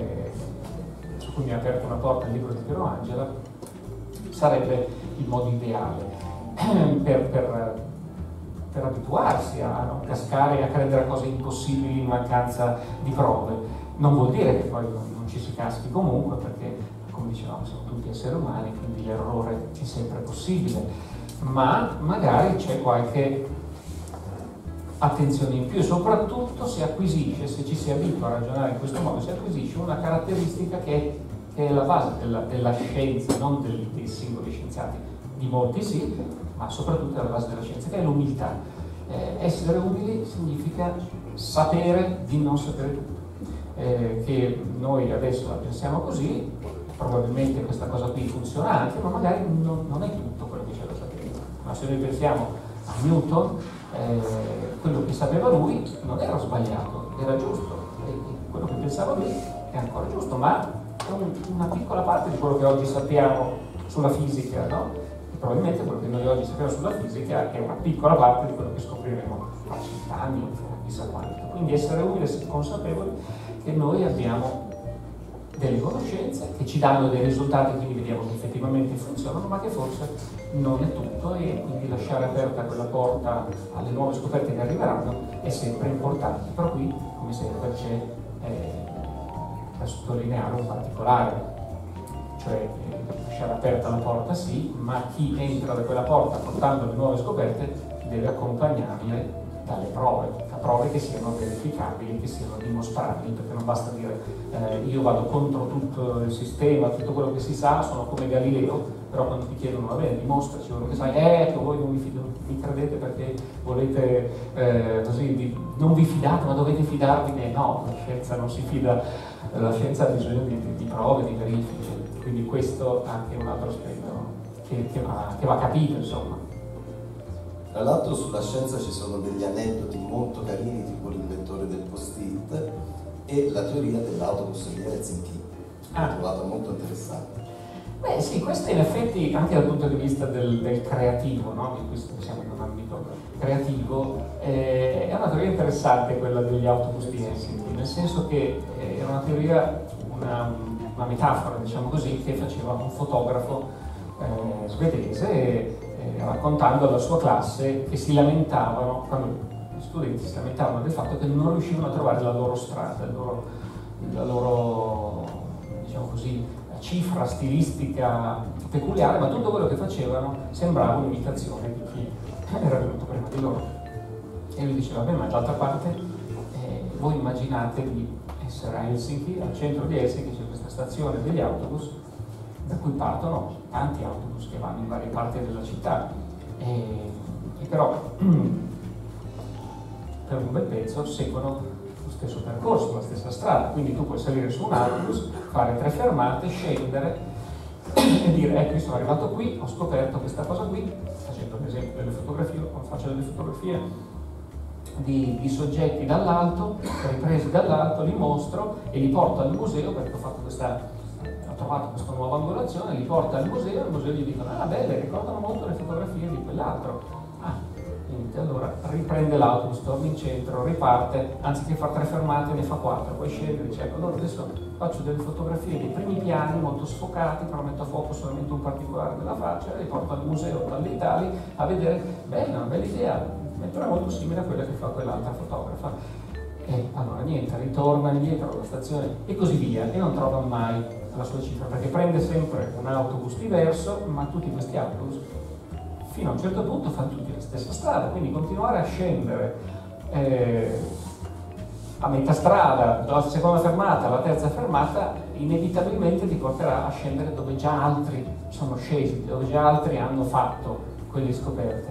su cui mi ha aperto una porta il libro di Piero Angela, sarebbe il modo ideale per abituarsi a non cascare e a credere a cose impossibili in mancanza di prove. Non vuol dire che poi non ci si caschi comunque, perché come dicevamo siamo tutti esseri umani, quindi l'errore ci è sempre possibile, ma magari c'è qualche attenzione in più, e soprattutto si acquisisce, se ci si abitua a ragionare in questo modo, si acquisisce una caratteristica che è la base della scienza, non dei singoli scienziati, di molti sì, ma soprattutto alla base della scienza, che è l'umiltà. Essere umili significa sapere di non sapere tutto. Che noi adesso la pensiamo così, probabilmente questa cosa qui funziona anche, ma magari non è tutto quello che c'è da sapere. Ma se noi pensiamo a Newton, quello che sapeva lui non era sbagliato, era giusto, e quello che pensava lui è ancora giusto, ma è una piccola parte di quello che oggi sappiamo sulla fisica, no? E probabilmente quello che noi oggi sappiamo sulla fisica è una piccola parte di quello che scopriremo tra 50 anni o chissà quanto. Quindi essere umili e consapevoli che noi abbiamo delle conoscenze che ci danno dei risultati che vediamo che effettivamente funzionano, ma che forse non è tutto, e quindi lasciare aperta quella porta alle nuove scoperte che arriveranno è sempre importante. Però qui, come sempre, c'è da sottolineare un particolare, cioè lasciare aperta la porta sì, ma chi entra da quella porta portando le nuove scoperte deve accompagnarle dalle prove che siano verificabili, che siano dimostrabili, perché non basta dire io vado contro tutto il sistema, tutto quello che si sa, sono come Galileo, però quando ti chiedono va bene, dimostraci quello che sai, che voi non mi credete perché volete così, non vi fidate, ma dovete fidarvi, no, la scienza non si fida, la scienza ha bisogno di prove, di verifiche, quindi questo è anche un altro aspetto che va capito, insomma. Tra l'altro sulla scienza ci sono degli aneddoti molto carini, tipo l'inventore del post-it e la teoria dell'autobus di Helsinki. L'ho trovato molto interessante. Beh sì, questo in effetti anche dal punto di vista del creativo, no? Di questo siamo in un ambito creativo, è una teoria interessante quella degli autobus di Helsinki, nel senso che era una teoria, una metafora, diciamo così, che faceva un fotografo svedese, raccontando alla sua classe che si lamentavano, quando gli studenti si lamentavano del fatto che non riuscivano a trovare la loro strada, la loro diciamo così, cifra stilistica peculiare, ma tutto quello che facevano sembrava un'imitazione di chi era venuto prima di loro. E lui diceva, beh, ma d'altra parte voi immaginate di essere a Helsinki, al centro di Helsinki c'è questa stazione degli autobus da cui partono tanti autobus che vanno in varie parti della città e però per un bel pezzo seguono lo stesso percorso, la stessa strada, quindi tu puoi salire su un autobus, fare 3 fermate, scendere e dire ecco io sono arrivato qui, ho scoperto questa cosa qui, facendo ad esempio delle fotografie, faccio delle fotografie di soggetti dall'alto, ripresi dall'alto, li mostro e li porto al museo perché ho trovato questa nuova angolazione, li porto al museo e il museo gli dicono ah belle, ricordano molto le fotografie di quell'altro. Niente, allora riprende l'autobus, torna in centro, riparte, anziché fare 3 fermate ne fa 4, poi scende e dice ecco allora adesso faccio delle fotografie dei primi piani molto sfocati, però metto a fuoco solamente un particolare della faccia e li porto al museo dall'Italia a vedere, bella, una bella idea, mentre è molto simile a quella che fa quell'altra fotografa. E allora niente, ritorna indietro alla stazione e così via e non trova mai la sua cifra perché prende sempre un autobus diverso, ma tutti questi autobus fino a un certo punto fanno tutti la stessa strada, quindi continuare a scendere a metà strada, dalla seconda fermata alla terza fermata, inevitabilmente ti porterà a scendere dove già altri sono scesi, dove già altri hanno fatto quelle scoperte.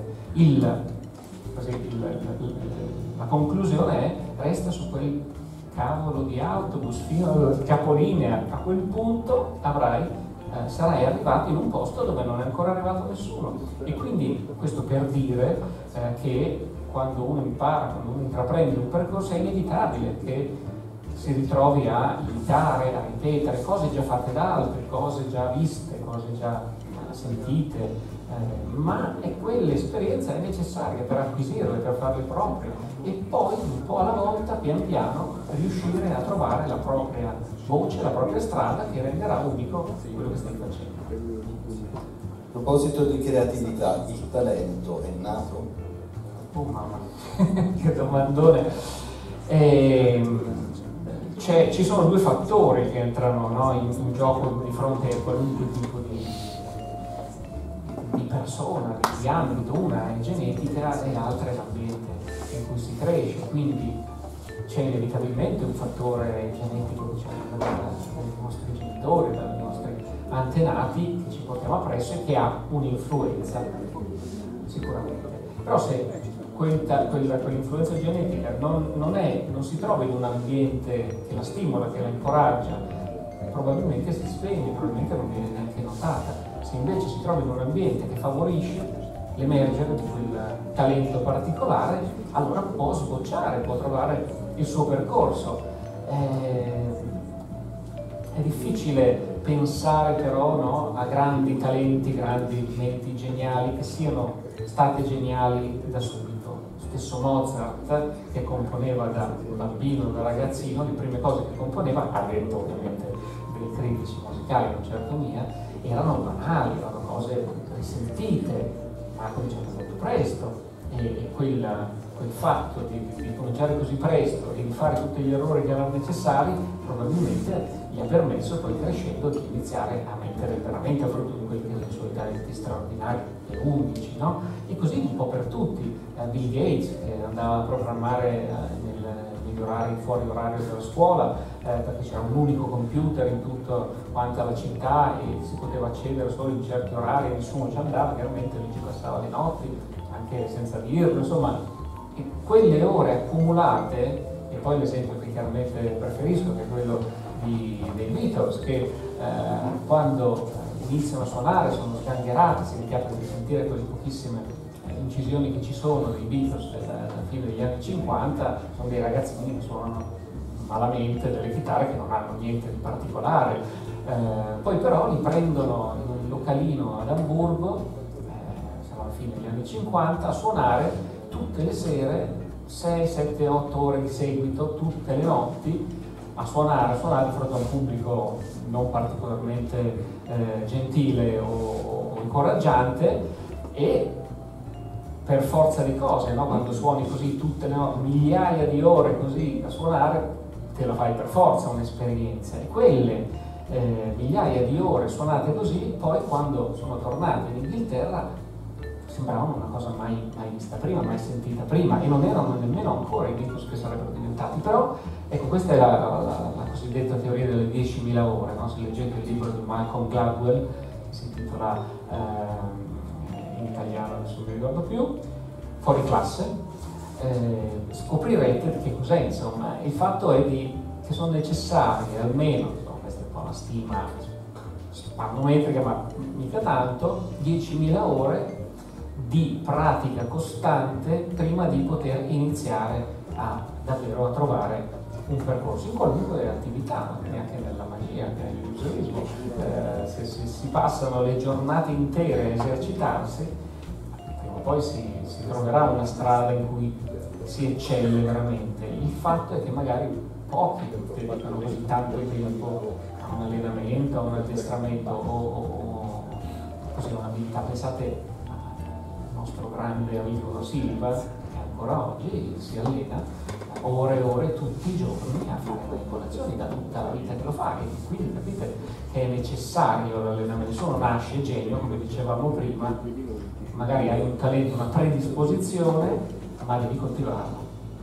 La conclusione è resta su quel cavolo di autobus fino al capolinea, a quel punto sarai arrivato in un posto dove non è ancora arrivato nessuno. E quindi questo per dire che quando uno impara, quando uno intraprende un percorso è inevitabile che si ritrovi a imitare, a ripetere cose già fatte da altri, cose già viste, cose già sentite, ma quell'esperienza è necessaria per acquisirle, per farle proprie e poi un po' alla volta, pian piano, riuscire a trovare la propria voce, la propria strada che renderà unico quello che stai facendo. A proposito di creatività, il talento è nato? Oh mamma, che domandone! Ci sono 2 fattori che entrano, no, in gioco di fronte a qualunque tipo di persona, di ambito. Una è genetica e l'altra è l'ambiente in cui si cresce, quindi c'è inevitabilmente un fattore genetico che ci arriva dai nostri genitori, dai nostri antenati che ci portiamo appresso e che ha un'influenza sicuramente. Però se quell'influenza genetica non si trova in un ambiente che la stimola, che la incoraggia, probabilmente si spegne, probabilmente non viene neanche notata. Se invece si trova in un ambiente che favorisce l'emergere di quel talento particolare, allora può sbocciare, può trovare il suo percorso. È difficile pensare però, no, a grandi talenti, grandi menti geniali che siano state geniali da subito. Stesso Mozart, che componeva da bambino, da ragazzino, le prime cose che componeva, a detto ovviamente dei critici musicali, non certo mia, erano banali, erano cose risentite, ma ha cominciato molto presto e quel fatto di cominciare così presto e di fare tutti gli errori che erano necessari probabilmente gli ha permesso poi crescendo di iniziare a mettere veramente a frutto di quelli che sono i suoi talenti straordinari e unici, no? E così un po' per tutti. Bill Gates che andava a programmare negli orari, fuori orario della scuola, perché c'era un unico computer in tutta quanta la città e si poteva accedere solo in certi orari e nessuno ci andava, chiaramente lui ci passava le notti, anche senza dirlo, insomma, e quelle ore accumulate, e poi l'esempio che chiaramente preferisco, che è quello dei Beatles, che quando iniziano a suonare sono sgangherati, se vi capita di sentire quelle pochissime incisioni che ci sono dei Beatles alla fine degli anni 50, sono dei ragazzini che suonano malamente delle chitarre che non hanno niente di particolare, poi però li prendono in un localino ad Amburgo, siamo alla fine degli anni 50, a suonare tutte le sere 6, 7, 8 ore di seguito, tutte le notti, a suonare di fronte a un pubblico non particolarmente gentile o incoraggiante, e per forza di cose, no? Quando suoni così tutte le notti, migliaia di ore così a suonare, te la fai per forza un'esperienza. E quelle migliaia di ore suonate così, poi quando sono tornati in Inghilterra sembravano una cosa mai vista prima, mai sentita prima, e non erano nemmeno ancora i mythos che sarebbero diventati. Però ecco, questa è la cosiddetta teoria delle 10.000 ore, no? Se leggete il libro di Malcolm Gladwell, che si intitola in italiano, adesso non mi ricordo più, Fuori classe, scoprirete che cos'è, insomma. Il fatto è che sono necessarie almeno, questa è un po' una stima spannometrica, ma mica tanto, 10.000 ore di pratica costante prima di poter iniziare davvero a trovare un percorso in qualunque attività, neanche nella magia, anche nell'illusionismo. Se si passano le giornate intere a esercitarsi, prima o poi si troverà una strada in cui si eccelle veramente. Il fatto è che magari pochi dedicano così tanto tempo a un allenamento, a un addestramento o così un'abilità. Pensate al nostro grande amico Silva, che ancora oggi si allena ore e ore tutti i giorni a fare le colazioni, da tutta la vita che lo fa, e quindi capite che è necessario l'allenamento. Nessuno nasce genio, come dicevamo prima, magari hai un talento, una predisposizione, ma devi coltivarlo.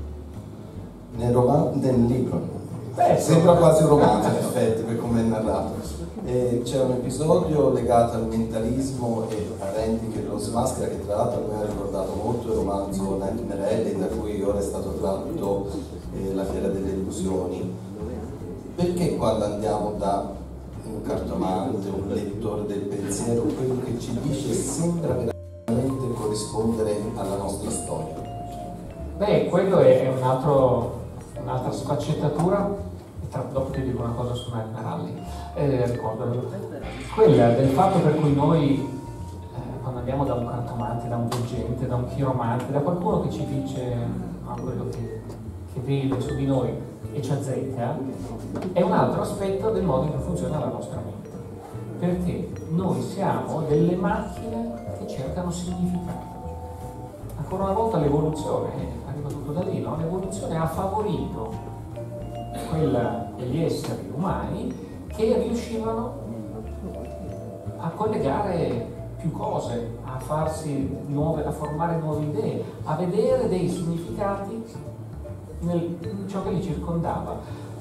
Nel libro sembra quasi un romanzo in effetti per come è narrato. C'è un episodio legato al mentalismo e a Randy che lo smaschera, che tra l'altro mi ha ricordato molto il romanzo Nightmare Alley, da cui ora è stato tratto La fiera delle illusioni. Perché quando andiamo da un cartomante, un lettore del pensiero, quello che ci dice sembra veramente corrispondere alla nostra storia? Beh, quello è un'altra sfaccettatura. Dopo ti dico una cosa su Nightmare Alley, ricordalo. Quella del fatto per cui noi, quando andiamo da un cartomante, da un veggente, da un chiromante, da qualcuno che ci dice quello che vede su di noi e ci azzecca, è un altro aspetto del modo in cui funziona la nostra mente. Perché noi siamo delle macchine che cercano significato. Ancora una volta l'evoluzione, arriva tutto da lì, no? L'evoluzione ha favorito quegli esseri umani che riuscivano a collegare più cose, a formare nuove idee, a vedere dei significati in ciò che li circondava,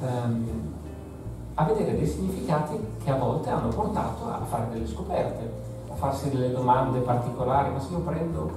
a vedere dei significati che a volte hanno portato a fare delle scoperte, a farsi delle domande particolari. Ma se io prendo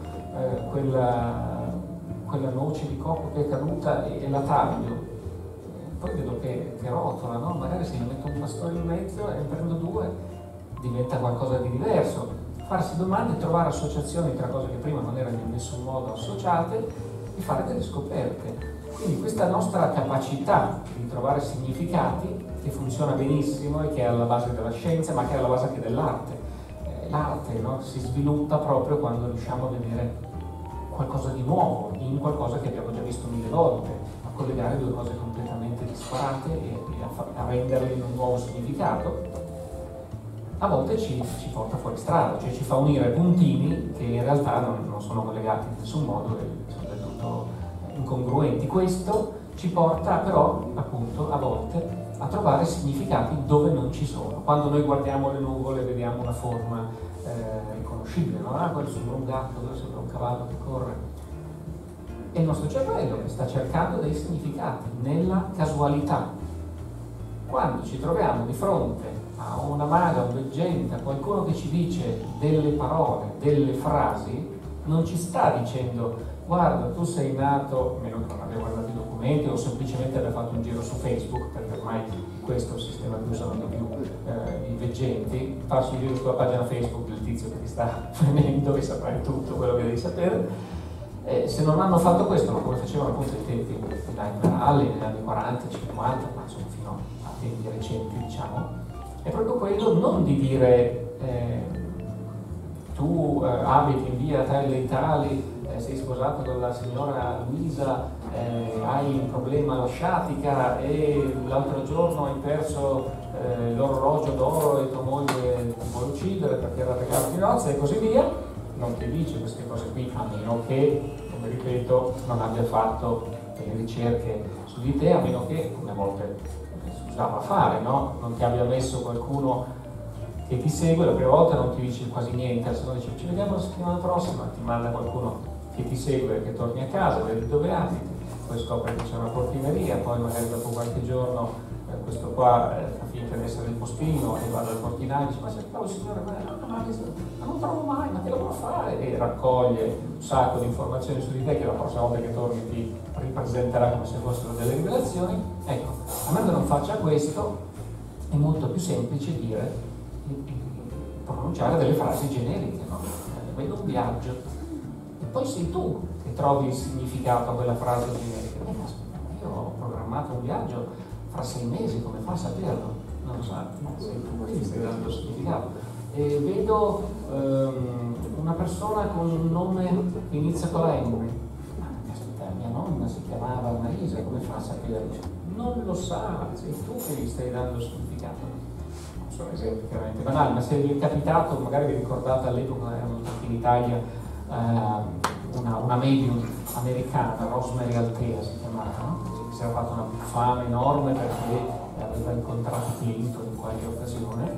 quella noce di cocco che è caduta e la taglio, poi vedo che rotola, no? Magari se gli metto un bastone in mezzo e prendo due, diventa qualcosa di diverso. Farsi domande, trovare associazioni tra cose che prima non erano in nessun modo associate e fare delle scoperte. Quindi questa nostra capacità di trovare significati, che funziona benissimo e che è alla base della scienza, ma che è alla base anche dell'arte. L'arte, no? Si sviluppa proprio quando riusciamo a vedere qualcosa di nuovo in qualcosa che abbiamo già visto 1000 volte, a collegare due cose completamente disparate e a renderle in un nuovo significato. A volte ci porta fuori strada, cioè ci fa unire puntini che in realtà non sono collegati in nessun modo e sono del tutto incongruenti. Questo ci porta però appunto a volte a trovare significati dove non ci sono. Quando noi guardiamo le nuvole vediamo una forma riconoscibile, no? Quello sembra un gatto, quello sembra un cavallo che corre. È il nostro cervello che sta cercando dei significati nella casualità. Quando ci troviamo di fronte a una maga, un veggente, a qualcuno che ci dice delle parole, delle frasi, non ci sta dicendo guarda, tu sei nato, a meno che non abbia guardato i documenti o semplicemente abbia fatto un giro su Facebook, perché ormai questo è il sistema che usano di più i veggenti. Passi un giro sulla pagina Facebook del tizio che ti sta venendo e saprai tutto quello che devi sapere. Se non hanno fatto questo, ma come facevano appunto ai tempi di Nightmare Alley, negli anni 40, 50, ma insomma fino a tempi recenti, diciamo, è proprio quello non di dire tu abiti in via tale e tali, sei sposato con la signora Luisa, hai un problema alla sciatica e l'altro giorno hai perso l'orologio d'oro e tua moglie ti vuole uccidere perché era il regalo di nozze e così via. Non ti dice queste cose qui, a meno che, come ripeto, non abbia fatto delle ricerche su di te, a meno che, come a volte si usava a fare, no? Non ti abbia messo qualcuno che ti segue, la prima volta non ti dice quasi niente, la seconda dice ci vediamo la settimana prossima, ti manda qualcuno che ti segue, che torni a casa, vedi dove abiti, poi scopre che c'è una portineria, poi magari dopo qualche giorno questo qua fa finta di essere il postino e va dal portinaio e dice ma cercavo signore, ma non trovo mai, ma che lavoro fare? E raccoglie un sacco di informazioni su di te che la prossima volta che torni ti ripresenterà come se fossero delle rivelazioni. Ecco, a meno che non faccia questo è molto più semplice dire, pronunciare delle frasi generiche, no? Vedo un viaggio e poi sei tu che trovi il significato a quella frase generica. Io ho programmato un viaggio fra 6 mesi, come fa a saperlo? Non lo sa, sei tu che stai dando il significato. E vedo una persona con un nome che inizia con la M. Aspetta, mia nonna si chiamava Annalisa, come fa a saperlo? Non lo sa, sei tu che gli stai dando il significato. Non sono esempi chiaramente banali, ma se vi è capitato, magari vi ricordate all'epoca erano in Italia una medium americana, Rosemary Althea si chiamava, no? Si era fatto una fama enorme perché aveva incontrato Clinton in qualche occasione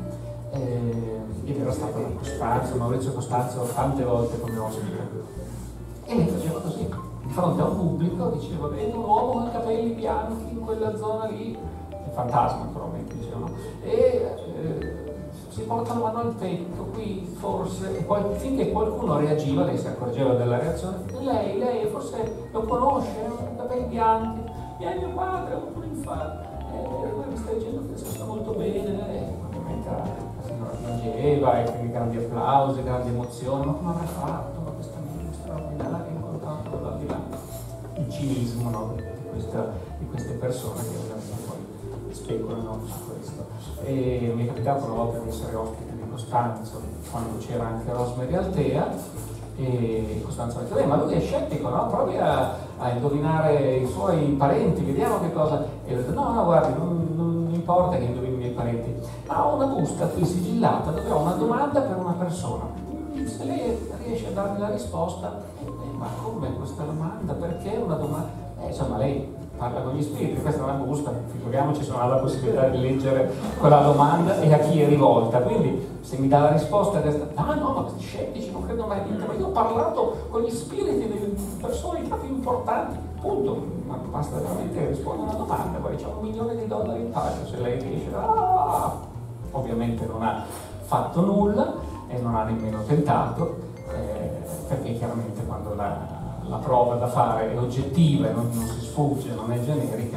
ed era stato Maurizio Costanzo tante volte come ospite e lei faceva così di fronte a un pubblico, diceva vedo un uomo con capelli bianchi in quella zona lì, il fantasma naturalmente dicevano, e si porta la mano al petto, qui forse, e poi finché qualcuno reagiva, lei si accorgeva della reazione, lei forse lo conosce, ha capelli bianchi, è mio padre, ho avuto un infarto, mi stai dicendo che si sta molto bene, e ovviamente la signora piangeva, e quindi grandi applausi, grandi emozioni, ma come avrà fatto, ma questa amica straordinaria, incontrato da di là, il cinismo, no, di queste persone che ovviamente poi speculano su questo. E mi è capitato una volta di essere ospite di Costanzo, quando c'era anche Rosemary Althea, e Costanzo ha detto, ma lui è scettico, no? Provi a indovinare i suoi parenti, vediamo che cosa. E ho detto, no, guardi, non importa che indovini i miei parenti. Ma ho una busta qui sigillata dove ho una domanda per una persona. Se lei riesce a darmi la risposta, ma come questa domanda? Perché una domanda? Insomma, lei parla con gli spiriti, questa è una busta, figuriamoci se non ha la possibilità di leggere quella domanda e a chi è rivolta. Quindi se mi dà la risposta, no, ma questi scettici non credo mai niente, ma io ho parlato con gli spiriti delle persone più importanti, punto, ma basta veramente rispondere a una domanda, poi c'è $1 milione in taglio, se lei riesce, ovviamente non ha fatto nulla e non ha nemmeno tentato, perché chiaramente quando la prova da fare è oggettiva e non si sfugge, non è generica,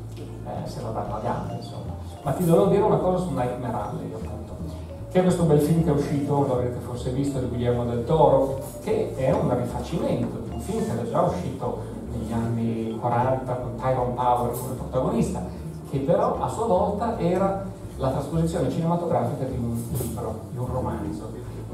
se la danno a gambe, insomma. Ma ti devo dire una cosa su Nightmare Alley, appunto, che è questo bel film che è uscito, lo avrete forse visto, di Guillermo del Toro, che è un rifacimento di un film che era già uscito negli anni 40 con Tyrone Power come protagonista, che però a sua volta era la trasposizione cinematografica di un libro, di un romanzo.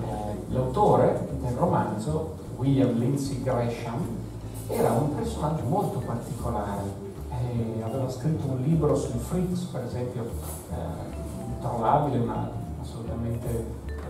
L'autore del romanzo, William Lindsay Gresham, era un personaggio molto particolare. Aveva scritto un libro sui Freaks, per esempio, trovabile, ma assolutamente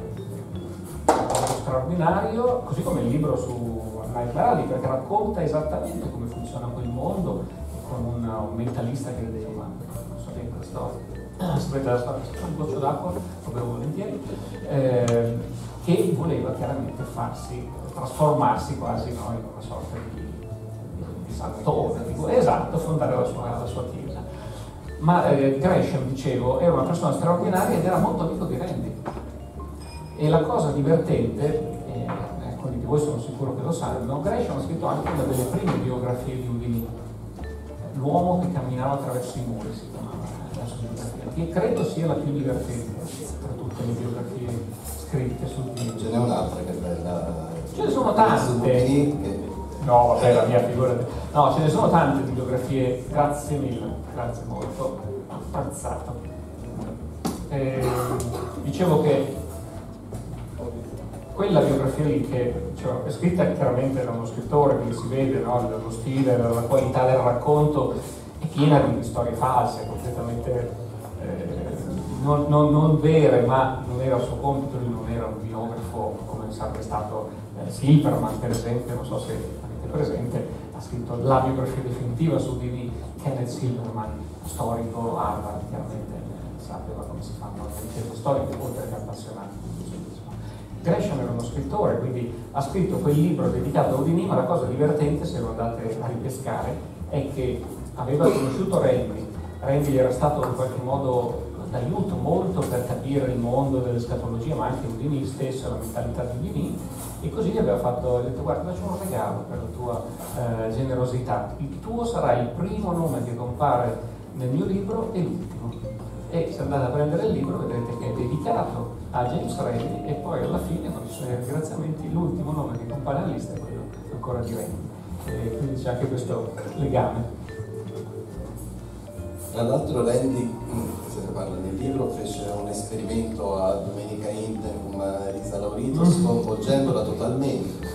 straordinario, così come il libro su Nightmare Alley, perché racconta esattamente come funziona quel mondo, con un mentalista che insomma non so bene la storia. Sapete la storia, un goccio d'acqua, lo bevo volentieri, che voleva chiaramente trasformarsi quasi, no, in una sorta di santone, esatto, fondare la sua chiesa. Ma Gresham, dicevo, era una persona straordinaria ed era molto amico di Randy. E la cosa divertente, quelli di voi sono sicuro che lo sanno, Gresham ha scritto anche una delle prime biografie di Houdini, L'uomo che camminava attraverso i muri, si chiamava la sua biografia, che credo sia la più divertente tra tutte le biografie scritte su Houdini. Ce n'è un'altra che è bella. Ce ne sono tante. No, vabbè, la mia figura. No, ce ne sono tante di biografie, grazie mille, grazie molto, apprezzato. Dicevo che quella biografia lì, che è scritta chiaramente da uno scrittore, quindi si vede, no, lo stile, la qualità del racconto, è piena di storie false, completamente non vere, ma non era il suo compito, lui non era un biografo come sarebbe stato Silverman, per esempio, non so se avete presente, ha scritto la biografia definitiva su di Kenneth Silverman, storico Harvard, chiaramente sapeva come si fanno le ricerche storiche, oltre che appassionato. Gresham era uno scrittore, quindi ha scritto quel libro dedicato a Houdini, ma la cosa divertente, se lo andate a ripescare, è che aveva conosciuto Randy. Randy gli era stato in qualche modo d'aiuto molto per capire il mondo dell'escatologia, ma anche Houdini stesso, la mentalità di Houdini, e così gli aveva detto guarda, faccio un regalo per la tua generosità, il tuo sarà il primo nome che compare nel mio libro e l'ultimo. E se andate a prendere il libro vedrete che è dedicato a James Randi, e poi alla fine con i suoi ringraziamenti l'ultimo nome che compare alla lista è quello ancora di Randi, e quindi c'è anche questo legame. Tra l'altro Randy, se ne parla nel libro, fece un esperimento a Domenica Inter con Marisa Laurito, sconvolgendola totalmente.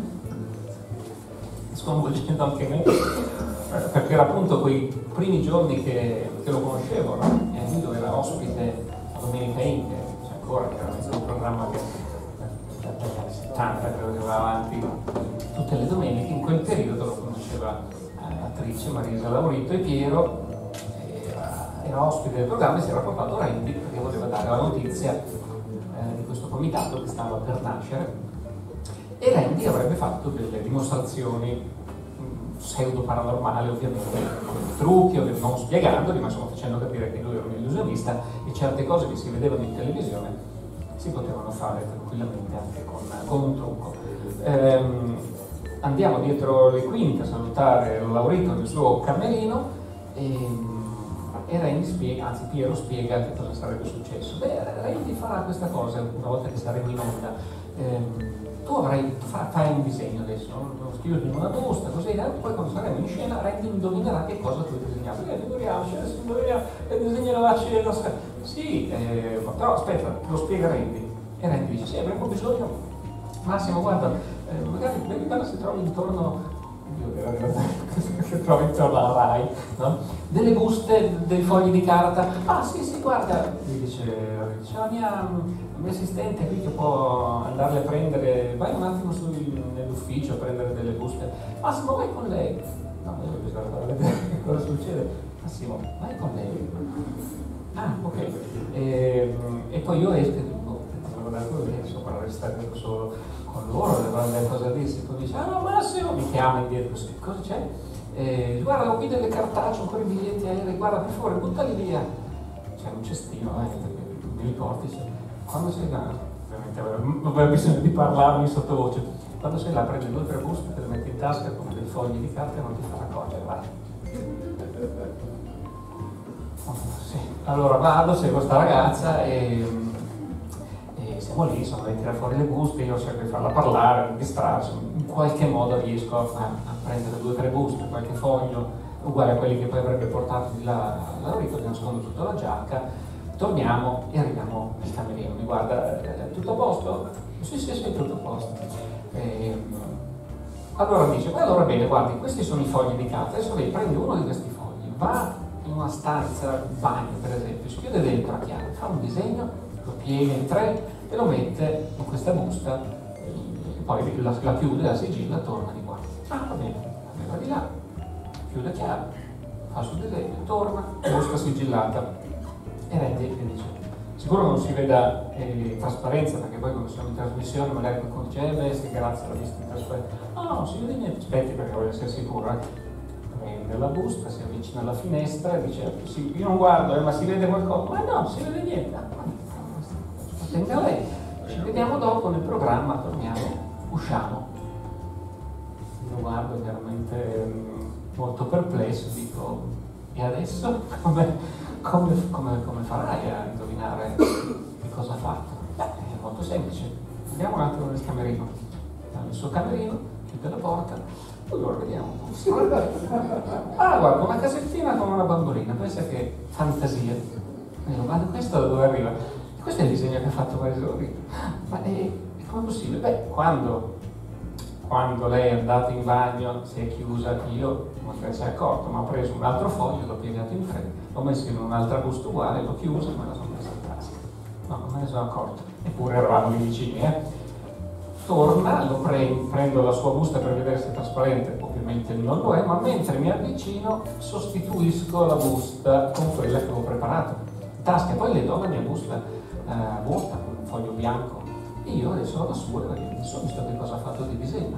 Sconvolgendo anche me, perché era appunto quei primi giorni che lo conoscevo, no? E lui era ospite a Domenica Inter, cioè ancora che era un programma che dagli anni 70 credo che va avanti tutte le domeniche. In quel periodo lo conosceva l'attrice Marisa Laurito, e Piero era ospite del programma e si era portato Randy perché voleva dare la notizia di questo comitato che stava per nascere, e Randy avrebbe fatto delle dimostrazioni pseudo paranormali, ovviamente con trucchi, non spiegandoli, ma insomma facendo capire che lui era un illusionista e certe cose che si vedevano in televisione si potevano fare tranquillamente anche con un trucco. Andiamo dietro le quinte a salutare Laurito nel suo camerino, e Randy spiega, anzi Piero spiega che cosa sarebbe successo. Randy farà questa cosa una volta che saremo in onda. Tu fai un disegno adesso, no? Scrivi in una busta, così, poi quando saremo in scena Randy indovinerà che cosa tu hai disegnato. Indoviniamo, e disegnerà la scena. Sì, però aspetta, lo spiega Randy. E Randy dice, sì, avremo bisogno. Massimo, guarda, magari vedi bene se trovi intorno alla Rai, no? Delle buste, dei fogli di carta. Ah sì, guarda, mi dice la mia assistente qui che può andarle a prendere, vai un attimo nell'ufficio a prendere delle buste. Massimo, vai con lei. No, io bisogna vedere cosa succede. Massimo, vai con lei. Ah, ok. E poi io esco e dico, sopra restare solo con loro, le cose a dirsi, poi dice, ah no Massimo, mi chiama indietro, cosa c'è? Guarda, ho qui delle cartacce, ancora i biglietti aerei, guarda per favore, buttali via. C'è un cestino, mi ricordi, quando sei là, ovviamente non aveva bisogno di parlarmi sottovoce, quando sei là prendi 2 o 3 buste, te le metti in tasca come dei fogli di carta e non ti fa accorgere, va. Sì. Allora vado, seguo sta ragazza e siamo lì, insomma, lei tira fuori le buste, io cerco di farla parlare, distrarsi, in qualche modo riesco a prendere 2 o 3 buste, qualche foglio, uguale a quelli che poi avrebbe portato di là Laurito, che nascondo tutta la giacca, torniamo e arriviamo al camerino, mi guarda, tutto a posto? Sì, tutto a posto. Allora dice, allora bene, guardi, questi sono i fogli di carta, adesso lei prende uno di questi fogli, va in una stanza, bagno per esempio, si chiude dentro la chiave, fa un disegno, lo piega in 3 e lo mette in questa busta, poi la chiude, la sigilla, torna di qua. Ah, va bene, va di là, chiude la chiave, fa il suo disegno, torna, busta sigillata. E Randy dice, sicuro non si veda trasparenza, perché poi quando siamo in trasmissione magari qualcuno dice, beh, sì, grazie, l'ho vista in trasparenza. No, non si vede niente, aspetti perché voglio essere sicuro, prende la busta, si avvicina alla finestra e dice, sì, io non guardo, ma si vede qualcosa? Ma no, non si vede niente. Tenga lei, ci vediamo dopo nel programma, torniamo, usciamo. Io guardo chiaramente molto perplesso, dico, e adesso come farai a indovinare che cosa ha fatto? Beh, è molto semplice, andiamo un attimo nel camerino, nel suo camerino, chiude la porta, allora vediamo. Ah, guarda, una casettina con una bambolina, pensa che fantasia. Ma questo da dove arriva? Questo è il disegno che ha fatto Marisa Laurito. Ma è come possibile? Beh, quando lei è andata in bagno, si è chiusa, io non me ne sei accorto, ma ho preso un altro foglio, l'ho piegato in 3, l'ho messo in un'altra busta uguale, l'ho chiusa e me la sono messa in tasca. No, non me ne sono accorto. Eppure eravamo lì vicini, Torna, prendo la sua busta per vedere se è trasparente, ovviamente non lo è, ma mentre mi avvicino sostituisco la busta con quella che avevo preparato. tasca, e poi le do la mia busta vuota con un foglio bianco e io adesso la sua e adesso ho visto che cosa ha fatto di disegno.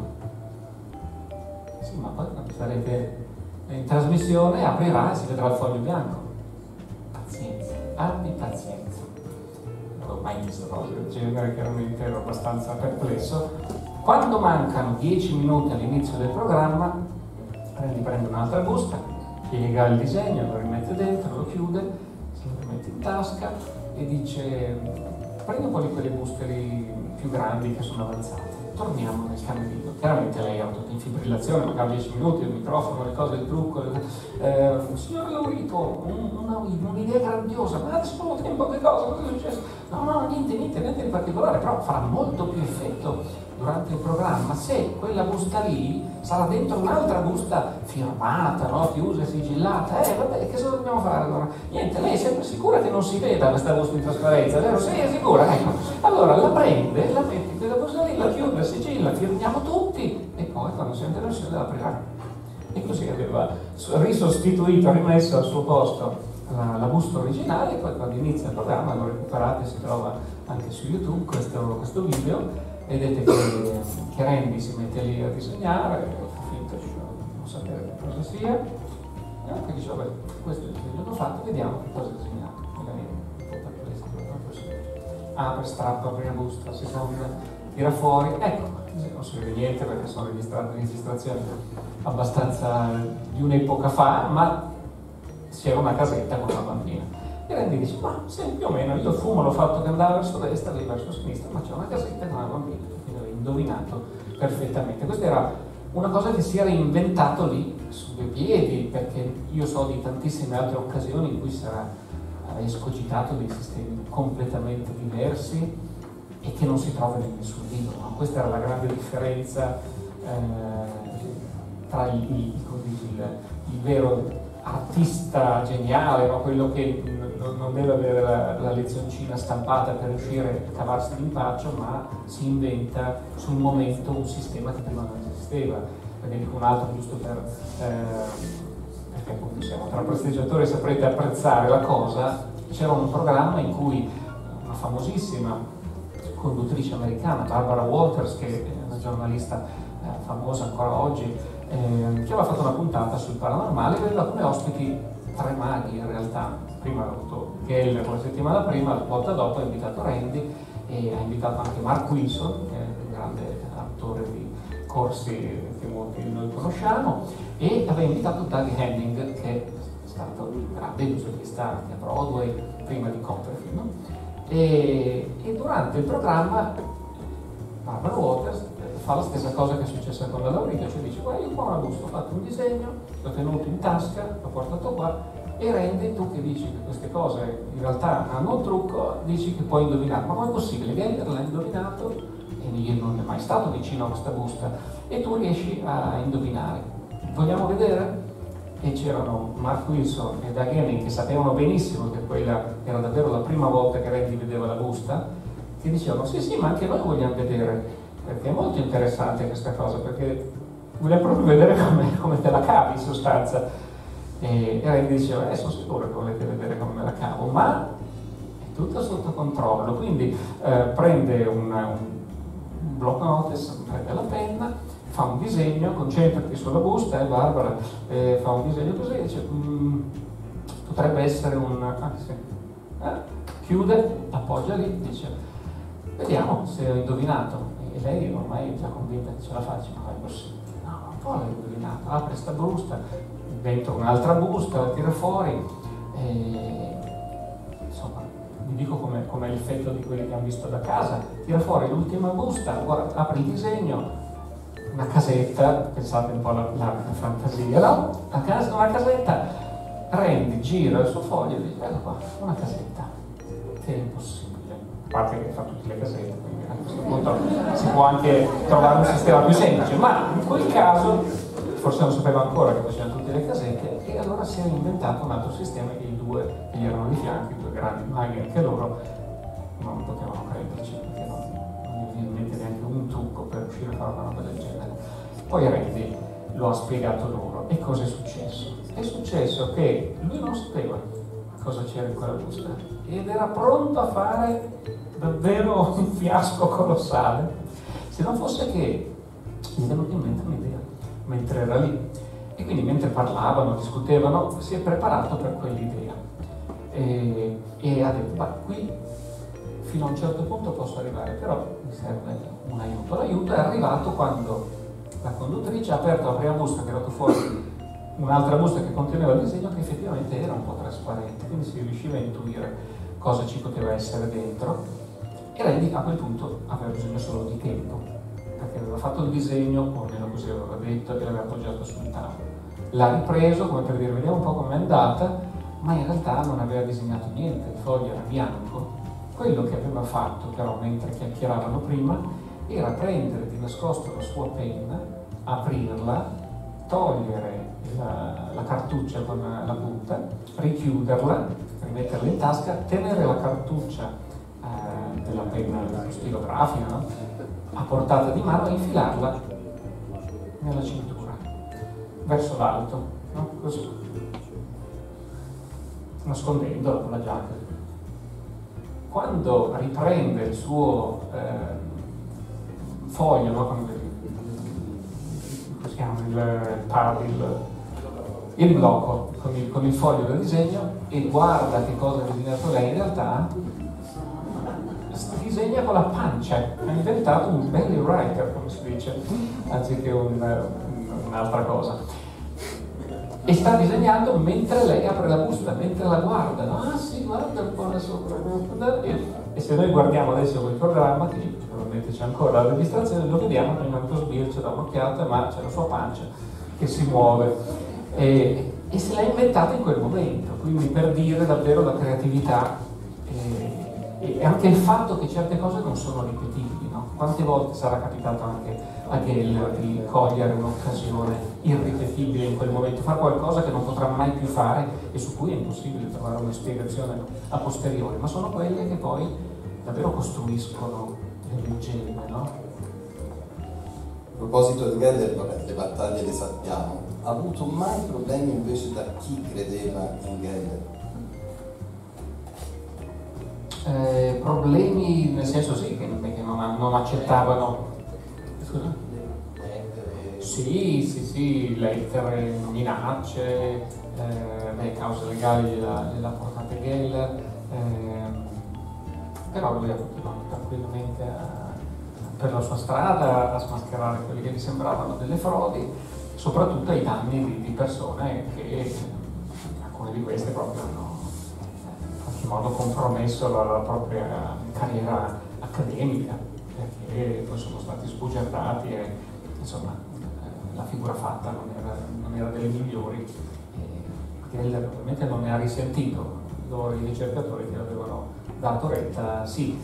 Sì, ma poi quando sarete in trasmissione aprirà e si vedrà il foglio bianco. Pazienza, abbi pazienza. Non ho mai visto cose del genere, chiaramente ero abbastanza perplesso. Quando mancano 10 minuti all'inizio del programma, prende un'altra busta, piega il disegno, lo rimette dentro, lo chiude, si lo rimette in tasca e dice: prendi un po' di quelle buste lì più grandi che sono avanzate, torniamo nel camerino. Chiaramente lei ha tutta in fibrillazione, magari 10 minuti, il microfono, le cose, il trucco. Signor Laurito, un'idea grandiosa, ma adesso non ho tempo, che cosa è successo? No, niente in particolare, però farà molto più effetto durante il programma se quella busta lì sarà dentro un'altra busta firmata, no? Chiusa e sigillata. Vabbè, che cosa dobbiamo fare allora? Niente, lei è sempre sicura che non si veda questa busta in trasparenza, vero? Sì, è sicura, ecco. Allora la prende, la mette in quella busta lì, la chiude, sigilla, firmiamo tutti e poi quando sente la scelta la aprirà. E così aveva risostituito, rimesso al suo posto la busta originale, e poi quando inizia il programma lo recuperate, si trova anche su YouTube questo video. Vedete che Randy si mette lì a disegnare, fa finta di non sapere che cosa sia, e anche dice: vabbè, questo è il disegno che ho fatto, vediamo che cosa ho disegnato. Magari un po' perplesso, apre, strappa, prima busta, seconda, tira fuori, ecco, non si vede niente perché sono registrazioni abbastanza di un'epoca fa, ma c'era una casetta con una bambina. E Randy dice: ma sì, più o meno, io il fumo l'ho fatto che andava verso destra, lì verso sinistra, ma c'è una casetta con una bambina, quindi avevo indovinato perfettamente. Questa era una cosa che si era inventato lì su due piedi, perché io so di tantissime altre occasioni in cui si era escogitato dei sistemi completamente diversi e che non si trova in nessun libro, no? Questa era la grande differenza tra il vero artista geniale, no? Quello che non deve avere la lezioncina stampata per riuscire a cavarsi l'impaccio, ma si inventa sul momento un sistema che prima non esisteva. Ne dico un altro giusto perché appunto siamo tra presteggiatori e saprete apprezzare la cosa. C'era un programma in cui una famosissima conduttrice americana, Barbara Walters, che è una giornalista famosa ancora oggi, che aveva fatto una puntata sul paranormale, aveva come ospiti 3 maghi in realtà. Prima ha avuto Geller la settimana prima, la volta dopo ha invitato Randy e ha invitato anche Mark Wilson, che è un grande attore di corsi che molti di noi conosciamo, e aveva invitato Doug Henning, che è stato un grande musicista anche a Broadway prima di Copperfield, no? E durante il programma Barbara Walters fa la stessa cosa che è successa con la Laurita, cioè dice: guarda, io qua ho una busta, ho fatto un disegno, l'ho tenuto in tasca, l'ho portato qua, e Randy, tu che dici che queste cose in realtà hanno un trucco, dici che puoi indovinare. Ma com'è possibile? Geller l'ha indovinato e io non è mai stato vicino a questa busta e tu riesci a indovinare. Vogliamo vedere? E c'erano Mark Wilson e Doug Henning, che sapevano benissimo che quella era davvero la prima volta che Randy vedeva la busta, che dicevano: sì, ma anche noi vogliamo vedere, perché è molto interessante questa cosa, perché vogliamo proprio vedere come te la cavi in sostanza. E Randy diceva: sono sicuro che volete vedere come me la cavo, ma è tutto sotto controllo. Quindi prende un block notice, prende la penna, fa un disegno, concentrati sulla busta, Barbara, fa un disegno così e dice: potrebbe essere chiude, appoggia lì, dice: vediamo se ho indovinato. E lei ormai è già convinta che ce la faccia, ma è possibile. No, un po' l'ha indovinato, apre sta busta, dentro un'altra busta, la tira fuori, insomma, vi dico com'è l'effetto di quelli che hanno visto da casa. Tira fuori l'ultima busta, guarda, apre il disegno, una casetta, pensate un po' alla fantasia, no? Una casetta, Randy gira il suo foglio e dice: ecco qua, una casetta, che è impossibile. A parte che fa tutte le casette, quindi a questo punto si può anche trovare un sistema più semplice, ma in quel caso forse non sapeva ancora che facevano tutte le casette, e allora si è inventato un altro sistema che i due che gli erano di fianco, i due grandi maghi, anche loro non potevano crederci, perché non gli viene in mente neanche un trucco per riuscire a fare una roba del genere. Poi Randy lo ha spiegato loro. E cosa è successo? È successo che lui non sapeva cosa c'era in quella busta ed era pronto a fare davvero un fiasco colossale, se non fosse che gli è venuta in mente un'idea mentre era lì, e quindi mentre parlavano, discutevano, si è preparato per quell'idea e ha detto: ma qui fino a un certo punto posso arrivare, però mi serve un aiuto. L'aiuto è arrivato quando la conduttrice ha aperto la prima busta, che era fuori un'altra busta che conteneva il disegno, che effettivamente era un po' trasparente, quindi si riusciva a intuire cosa ci poteva essere dentro, e Randy a quel punto aveva bisogno solo di tempo, perché aveva fatto il disegno, o almeno così aveva detto, e l'aveva appoggiato sul tavolo. L'ha ripreso come per dire: vediamo un po' com'è andata, ma in realtà non aveva disegnato niente, il foglio era bianco. Quello che aveva fatto però mentre chiacchieravano prima era prendere di nascosto la sua penna, aprirla, togliere la cartuccia con la punta, richiuderla, rimetterla in tasca, tenere la cartuccia della penna stilografica, no? A portata di mano, e infilarla nella cintura, verso l'alto, no? Così, nascondendola con la giacca. Quando riprende il suo foglio, no? Come si chiama, il blocco con il foglio del disegno, e guarda che cosa ha disegnato lei, in realtà disegna con la pancia, ha inventato un belly writer, come si dice, anziché un'altra cosa. E sta disegnando mentre lei apre la busta, mentre la guarda, no? Ah sì, guarda un po' là sopra. E se noi guardiamo adesso quel programma, che probabilmente c'è ancora la registrazione, lo vediamo con un altro sbircio da un'occhiata, ma c'è la sua pancia che si muove. E se l'ha inventata in quel momento, quindi per dire davvero la creatività e anche il fatto che certe cose non sono ripetibili, no? Quante volte sarà capitato anche a Geller di cogliere un'occasione irripetibile in quel momento, fare qualcosa che non potrà mai più fare e su cui è impossibile trovare una spiegazione a posteriori, ma sono quelle che poi davvero costruiscono le leggende, no? A proposito di Geller, vabbè, le battaglie le sappiamo. Ha avuto mai problemi invece da chi credeva in Geller? Problemi nel senso sì, che non accettavano. Scusa? Sì, lettere, minacce, cause legali gliela portate Geller, però lui ha continuato tranquillamente per la sua strada a smascherare quelli che gli sembravano delle frodi, soprattutto ai danni di persone che alcune di queste proprio hanno in modo compromesso la propria carriera accademica, perché poi sono stati sbugiardati e insomma la figura fatta non era delle migliori. Geller ovviamente non ne ha risentito, loro i ricercatori che avevano dato retta, sì,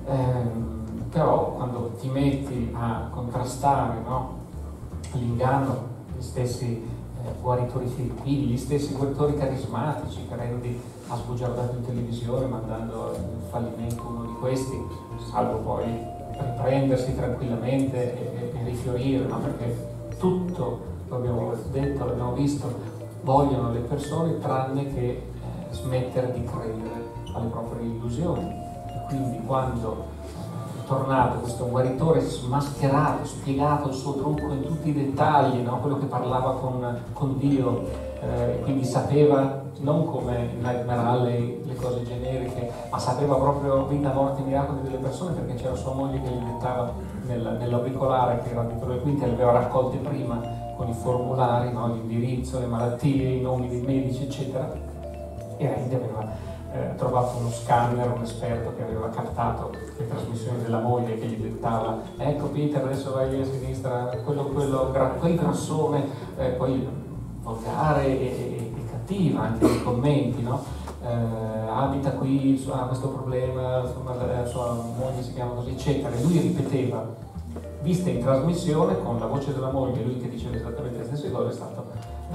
però quando ti metti a contrastare, no, l'inganno, gli stessi guaritori filippini, gli stessi guaritori carismatici che Randy ha sbugiardato in televisione mandando in fallimento uno di questi, salvo poi riprendersi tranquillamente e rifiorire, no? Perché tutto, lo abbiamo detto, l'abbiamo visto, vogliono le persone tranne che smettere di credere alle proprie illusioni. E quindi quando è tornato questo guaritore smascherato, spiegato il suo trucco in tutti i dettagli, no? Quello che parlava con Dio, quindi sapeva non come in Nightmare Alley le cose generiche, ma sapeva proprio vita, morte e miracoli delle persone, perché c'era sua moglie che gli dettava nell'auricolare che era dietro le quinte, le aveva raccolte prima con i formulari, no? L'indirizzo, le malattie, i nomi dei medici, eccetera. E Randy aveva trovato uno scanner, un esperto che aveva captato le trasmissioni della moglie che gli dettava: ecco Peter, adesso vai a sinistra, quel grassone, poi volgare e cattiva anche nei commenti, no? Abita qui, ha questo problema, sua moglie si chiama così, eccetera. E lui ripeteva, viste in trasmissione con la voce della moglie, lui che diceva esattamente le stesse cose, è stato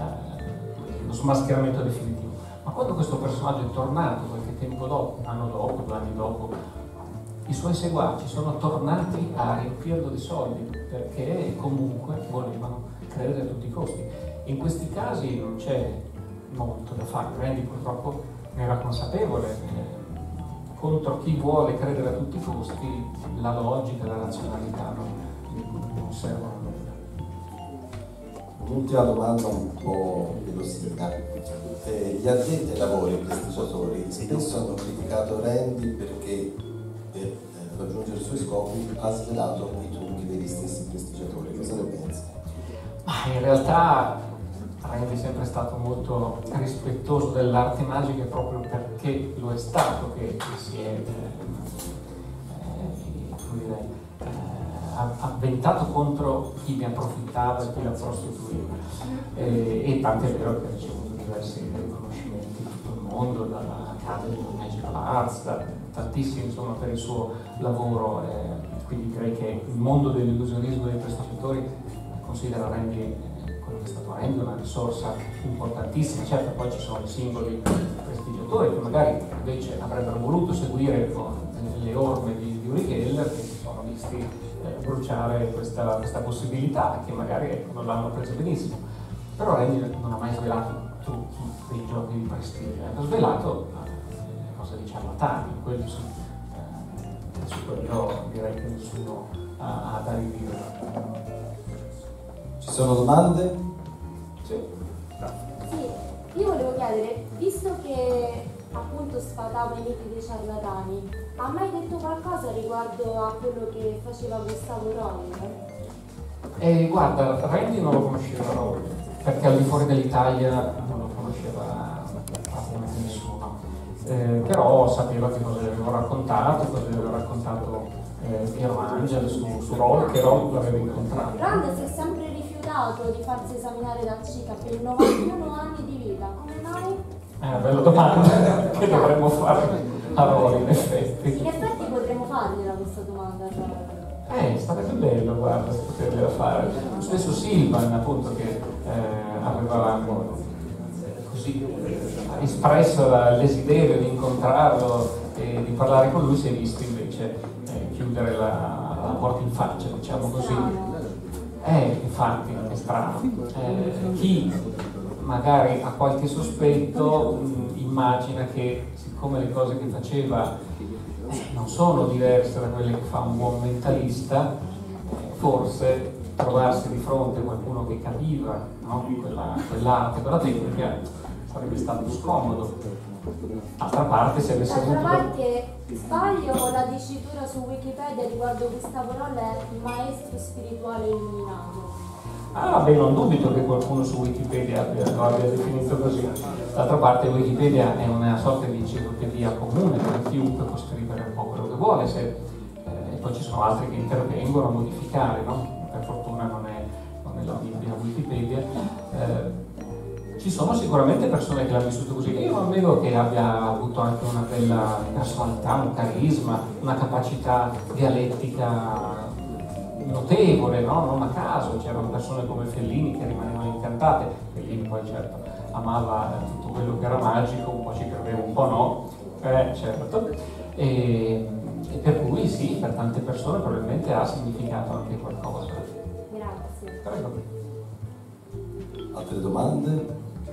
lo smascheramento definitivo. Ma quando questo personaggio è tornato qualche tempo dopo, un anno dopo, 2 anni dopo, i suoi seguaci sono tornati a riempirlo di soldi, perché comunque volevano credere a tutti i costi. In questi casi non c'è molto da fare. Randy purtroppo era consapevole, contro chi vuole credere a tutti i costi, la logica e la razionalità non servono a nulla. Un'ultima domanda un po' velocina. Gli addetti ai lavori prestigiatori spesso hanno criticato Randy perché per raggiungere i suoi scopi ha svelato i trucchi degli stessi prestigiatori. Cosa ne pensi? Ma in realtà Randy è sempre stato molto rispettoso dell'arte magica proprio perché lo è stato che si è avventato contro chi ne approfittava e chi la prostituiva. E tanto è vero che ha ricevuto diversi riconoscimenti in tutto il mondo, dalla Academy of Magical Arts, tantissimi insomma per il suo lavoro, quindi direi che il mondo dell'illusionismo e dei prestigiatori considera Randy, quello che è stato Randy, una risorsa importantissima. Certo, poi ci sono i singoli prestigiatori che magari invece avrebbero voluto seguire le orme di Uri Geller, che si sono visti bruciare questa possibilità, che magari non l'hanno presa benissimo. Però Randy non ha mai svelato trucchi dei giochi di prestigio, ha svelato cose di ciarlatani, quello sì, su quello direi che nessuno ha da ridire. Ci sono domande? Sì. Sì, io volevo chiedere, visto che appunto sfatava i miti dei ciarlatani, ha mai detto qualcosa riguardo a quello che faceva Gustavo Roll? Guarda, Randy non lo conosceva Roll, perché al di fuori dell'Italia non lo conosceva praticamente nessuno, però sapeva che cosa gli avevo raccontato, cosa gli aveva raccontato Piero Angel su Roll, che Roll l'aveva incontrato. Rand si è sempre rifiutato di farsi esaminare dal CICA per 91 anni di vita, come mai? È una bella domanda che dovremmo fare a Roll, in effetti. In effetti potremmo fargliela questa domanda. Sarebbe bello, guarda, potergliela fare. Lo stesso Silvan, appunto, che aveva così espresso il desiderio di incontrarlo e di parlare con lui, si è visto invece chiudere la porta in faccia, diciamo così. Infatti, è strano. Chi magari ha qualche sospetto immagina che, siccome le cose che faceva non sono diverse da quelle che fa un buon mentalista, forse trovarsi di fronte a qualcuno che capiva, no? quell'arte, quella tecnica, sarebbe stato scomodo. D'altra parte, se avesse avuto... D'altra parte, sbaglio o la dicitura su Wikipedia riguardo Gustavo Roll è il maestro spirituale illuminato? Beh, non dubito che qualcuno su Wikipedia lo abbia definito così. D'altra parte Wikipedia è una sorta di enciclopedia comune dove chiunque può scrivere un po' quello che vuole, e poi ci sono altri che intervengono a modificare, no? Per fortuna non è la Bibbia Wikipedia. Ci sono sicuramente persone che l'hanno vissuto così. Io non vedo che abbia avuto anche una bella personalità, un carisma, una capacità dialettica notevole, no? Non a caso c'erano persone come Fellini che rimanevano incantate. Fellini poi certo amava tutto quello che era magico, un po' ci credeva, un po' no, certo, e per cui sì, per tante persone probabilmente ha significato anche qualcosa. Grazie. Prego. Altre domande?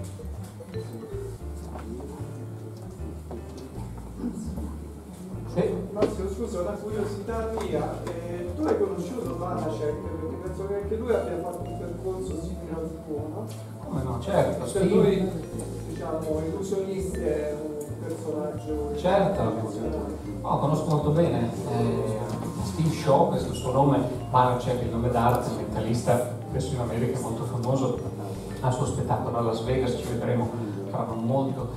Sì. Massimo, scusa, una curiosità mia, tu hai conosciuto Vanacek, perché penso che anche lui abbia fatto un percorso simile al tuo, no? Come no, certo. Cioè lui, diciamo, illusionisti è un personaggio... Certo, conosco molto bene Steve Shaw, questo è il suo nome, Vanacek, il nome d'arte, un mentalista spesso in America molto famoso, ha il suo spettacolo a Las Vegas, ci vedremo tra non molto.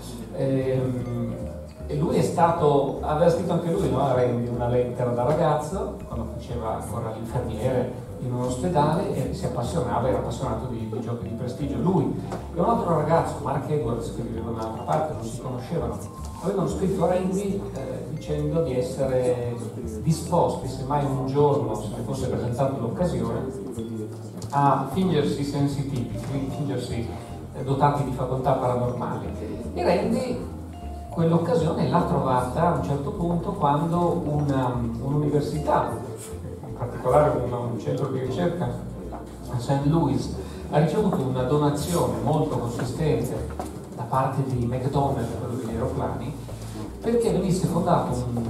E lui aveva scritto anche lui, no? Randy, una lettera da ragazzo, quando faceva ancora l'infermiere in un ospedale, e si appassionava, era appassionato di giochi di prestigio. Lui e un altro ragazzo, Mark Edwards, che viveva da un'altra parte, non si conoscevano, avevano scritto a Randy dicendo di essere disposti, se mai un giorno se ne fosse presentata l'occasione, a fingersi sensitivi, fingersi dotati di facoltà paranormali. E Randy quell'occasione l'ha trovata a un certo punto quando un'università, in particolare un centro di ricerca a St. Louis, ha ricevuto una donazione molto consistente da parte di McDonnell, quello degli aeroplani, perché venisse fondato un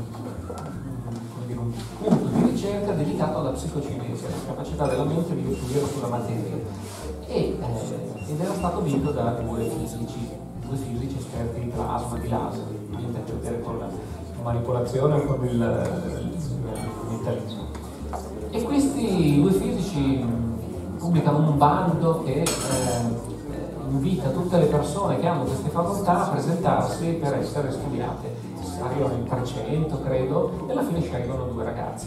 punto di ricerca dedicato alla psicocinesi, alla capacità della mente di influire sulla materia, ed era stato vinto da due fisici esperti di plasma, di laser, niente a che vedere con la manipolazione o con il mentalismo. E questi due fisici pubblicano un bando che invita tutte le persone che hanno queste facoltà a presentarsi per essere studiate. Arrivano in 300, credo, e alla fine scelgono due ragazzi.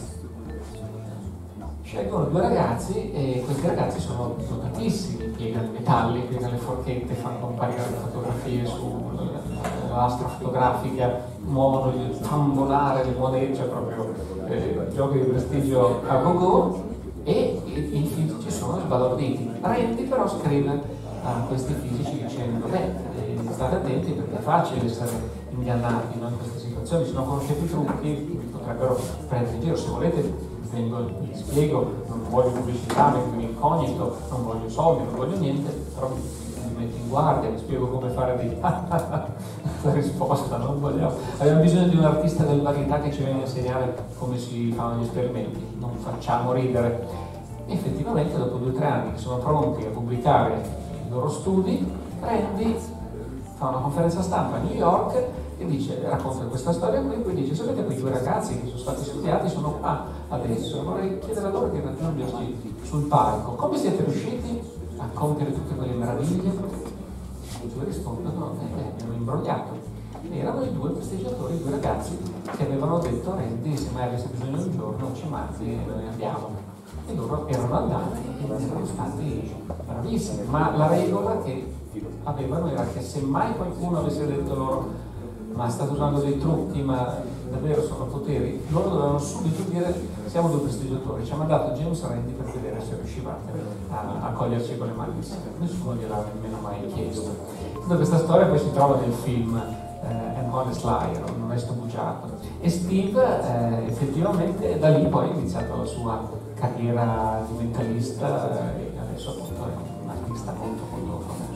Scelgono due ragazzi e questi ragazzi sono dotatissimi, piegano i metalli, piegano le forchette, fanno comparire le fotografie sull'astra fotografica, fanno volare le monete, cioè proprio giochi di prestigio a go-go, e i fisici sono sbalorditi. Randy però scrive a questi fisici dicendo: state attenti perché è facile essere ingannati, no, in queste situazioni, se non conoscete i trucchi vi potrebbero prendere in giro. Se volete vi spiego, non voglio pubblicità, metto in incognito, non voglio soldi, non voglio niente, però mi metto in guardia, vi spiego come fare dei... La risposta, non vogliamo. Abbiamo bisogno di un artista del varietà che ci venga a insegnare come si fanno gli esperimenti, non facciamo ridere. E effettivamente dopo 2 o 3 anni che sono pronti a pubblicare i loro studi, Randy fa una conferenza stampa a New York e racconta questa storia qui, poi dice: sapete, quei 2 ragazzi che sono stati studiati sono qua adesso, vorrei chiedere a loro di raggiungerci sul palco, come siete riusciti a compiere tutte quelle meraviglie? I 2 rispondono: abbiamo imbrogliato. E erano i 2 festeggiatori, i 2 ragazzi che avevano detto a Randy: se mai avesse bisogno di un giorno ci mandi e noi andiamo. E loro erano andati e erano stati bravissimi, ma la regola che avevano era che se mai qualcuno avesse detto loro: ma state usando dei trucchi, ma davvero sono poteri, loro dovevano subito dire: siamo 2 festeggiatori, ci ha mandato James Randi per vedere se riuscivate a coglierci con le mani insieme. Nessuno gliel'ha nemmeno mai chiesto. Tutta questa storia poi si trova nel film An Honest Liar, un onesto bugiardo, e Steve effettivamente da lì poi ha iniziato la sua carriera di mentalista e adesso appunto è un artista molto molto famoso.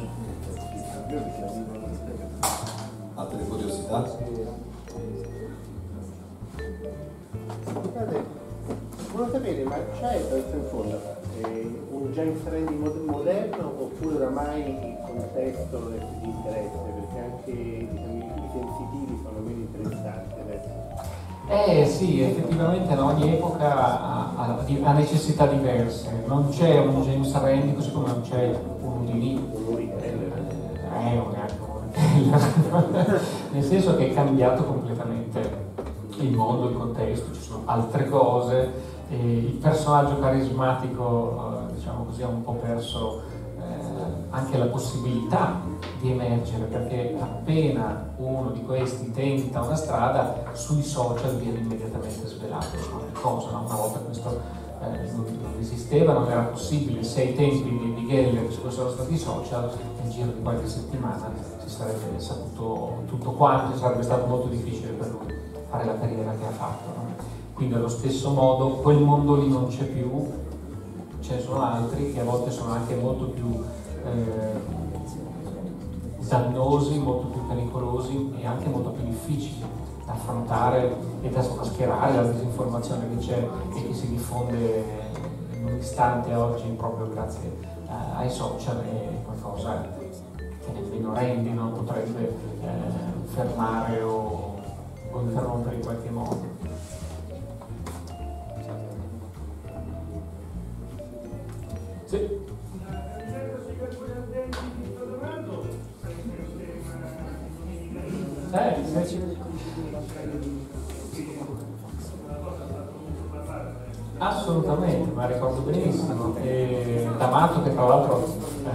Altre curiosità? Scusate, volevo sapere, ma c'è in fondo un James Randi moderno oppure oramai il contesto di interesse? Perché anche i sensitivi sono meno interessanti adesso. Sì, effettivamente ogni epoca ha necessità diverse. Non c'è un James Randi così come non c'è un Houdini. Nel senso che è cambiato completamente il mondo, il contesto, ci sono altre cose, il personaggio carismatico, diciamo così, ha un po' perso anche la possibilità di emergere, perché appena uno di questi tenta una strada, sui social viene immediatamente svelato ogni cosa, no? Una volta questo non esisteva, non era possibile. Se ai tempi di Geller ci fossero stati i social, nel giro di qualche settimana si sarebbe saputo tutto quanto e sarebbe stato molto difficile per lui fare la carriera che ha fatto, no? Quindi allo stesso modo quel mondo lì non c'è più, ce ne sono altri che a volte sono anche molto più dannosi, molto più pericolosi e anche molto più difficili da affrontare e da smascherare la disinformazione che c'è e che si diffonde in un istante oggi proprio grazie ai social. È qualcosa che nemmeno Randy non potrebbe fermare o interrompere in qualche modo. Sì. Assolutamente, ma ricordo benissimo. D'Amato, che tra l'altro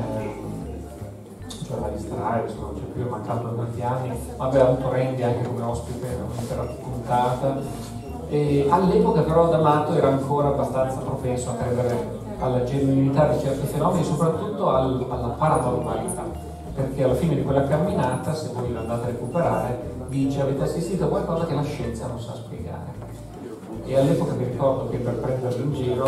cioè la distrae, non c'è più, è mancato da tanti anni, ma aveva avuto Randy anche come ospite un'intera puntata. E all'epoca però D'Amato era ancora abbastanza propenso a credere alla genuinità di certi fenomeni, soprattutto alla paranormalità, perché alla fine di quella camminata, se voi l'andate a recuperare, dice: avete assistito a qualcosa che la scienza non sa spiegare. E all'epoca mi ricordo che per prenderlo in giro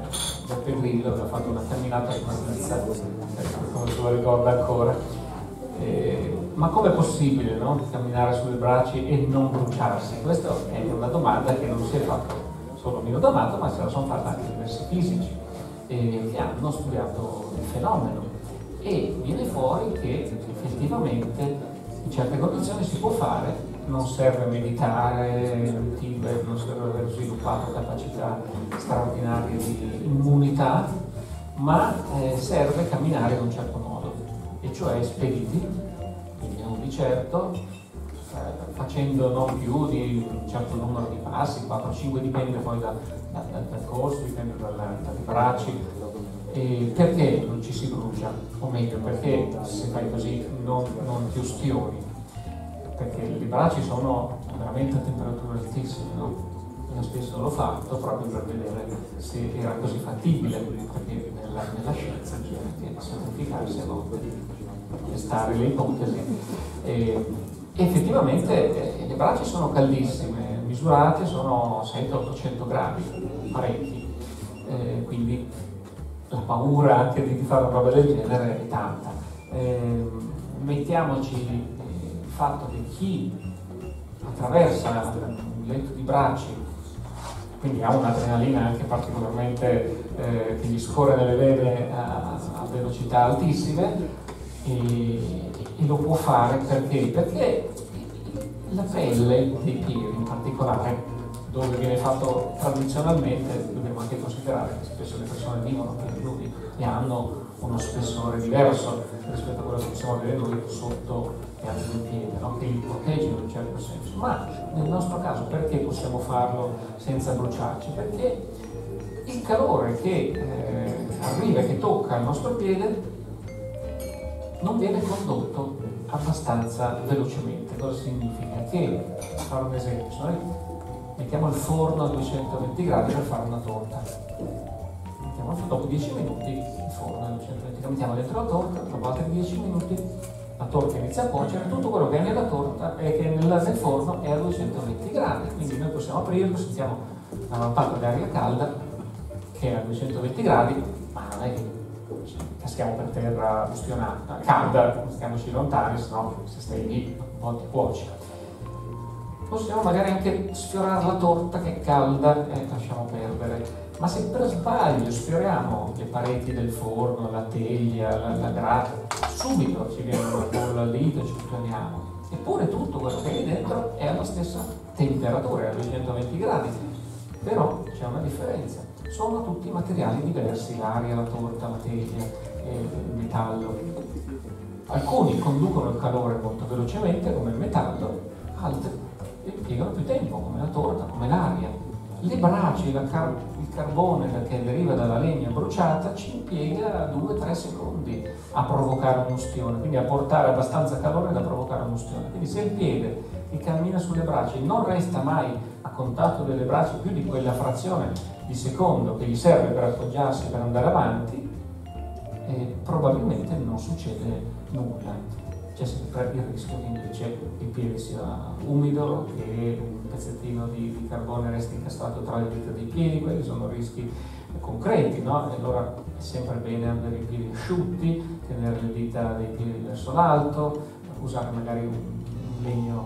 Beppe Grillo aveva fatto una camminata con una pizza, come se lo ricorda ancora, Ma com'è possibile, no? Camminare sulle braccia e non bruciarsi? Questa è una domanda che non si è fatta solo mio D'Amato, ma se la sono fatta anche diversi fisici che hanno studiato il fenomeno, e viene fuori che effettivamente in certe condizioni si può fare, non serve meditare, non serve aver sviluppato capacità straordinarie di immunità, ma serve camminare in un certo modo, e cioè spediti, quindi non di certo, facendo non più di un certo numero di passi, 4-5, dipende poi dal corso, dipende dai bracci, perché non ci si brucia, o meglio, perché se fai così non ti ustioni, perché i bracci sono veramente a temperature altissime, no? Io spesso l'ho fatto proprio per vedere se era così fattibile, perché nella scienza bisogna sacrificarsi a volte, testare le ipotesi. Effettivamente le braccia sono caldissime, misurate sono 700-800 gradi, parecchi, quindi la paura anche di fare una roba del genere è tanta. Mettiamoci il fatto che chi attraversa un letto di bracci, quindi ha un'adrenalina anche particolarmente che gli scorre nelle vene a velocità altissime, e lo può fare perché la pelle dei piedi in particolare, dove viene fatto tradizionalmente, dobbiamo anche considerare che spesso le persone vivono più nudi e hanno uno spessore diverso rispetto a quello che possiamo avere noi sotto e anche del piede, no? Che li protegge in un certo senso. Ma nel nostro caso perché possiamo farlo senza bruciarci? Perché il calore che arriva e che tocca il nostro piede non viene condotto abbastanza velocemente. Cosa significa? Che, per fare un esempio, se noi mettiamo il forno a 220 gradi per fare una torta, dopo 10 minuti il forno a 220 gradi, mettiamo dentro la torta, dopo altri 10 minuti la torta inizia a cuocere, tutto quello che è nella torta e che è nel forno è a 220 gradi, quindi noi possiamo aprirlo, sentiamo una vampata di aria calda che è a 220 gradi, ma non è che caschiamo per terra ustionata, calda, stiamoci lontani, sennò se stai lì un po' ti cuoci. Possiamo magari anche sfiorare la torta che è calda e lasciamo perdere. Ma se per sbaglio sfioriamo le pareti del forno, la teglia, la grata, subito ci viene una bolla al dito e ci buttoniamo. Eppure tutto quello che è lì dentro è alla stessa temperatura, è a 220 gradi. Però c'è una differenza. Sono tutti materiali diversi, l'aria, la torta, la teglia, il metallo. Alcuni conducono il calore molto velocemente, come il metallo, altri impiegano più tempo, come la torta, come l'aria. Le braci, il carbone che deriva dalla legna bruciata ci impiega 2-3 secondi a provocare un'ustione, quindi a portare abbastanza calore da provocare un'ustione. Quindi se il piede che cammina sulle braccia non resta mai a contatto delle braccia più di quella frazione di secondo che gli serve per appoggiarsi, per andare avanti, probabilmente non succede nulla. C'è sempre il rischio che invece il piede sia umido, che un pezzettino di carbone resti incastrato tra le dita dei piedi. Quelli sono rischi concreti, no? E allora è sempre bene avere i piedi asciutti, tenere le dita dei piedi verso l'alto, usare magari un legno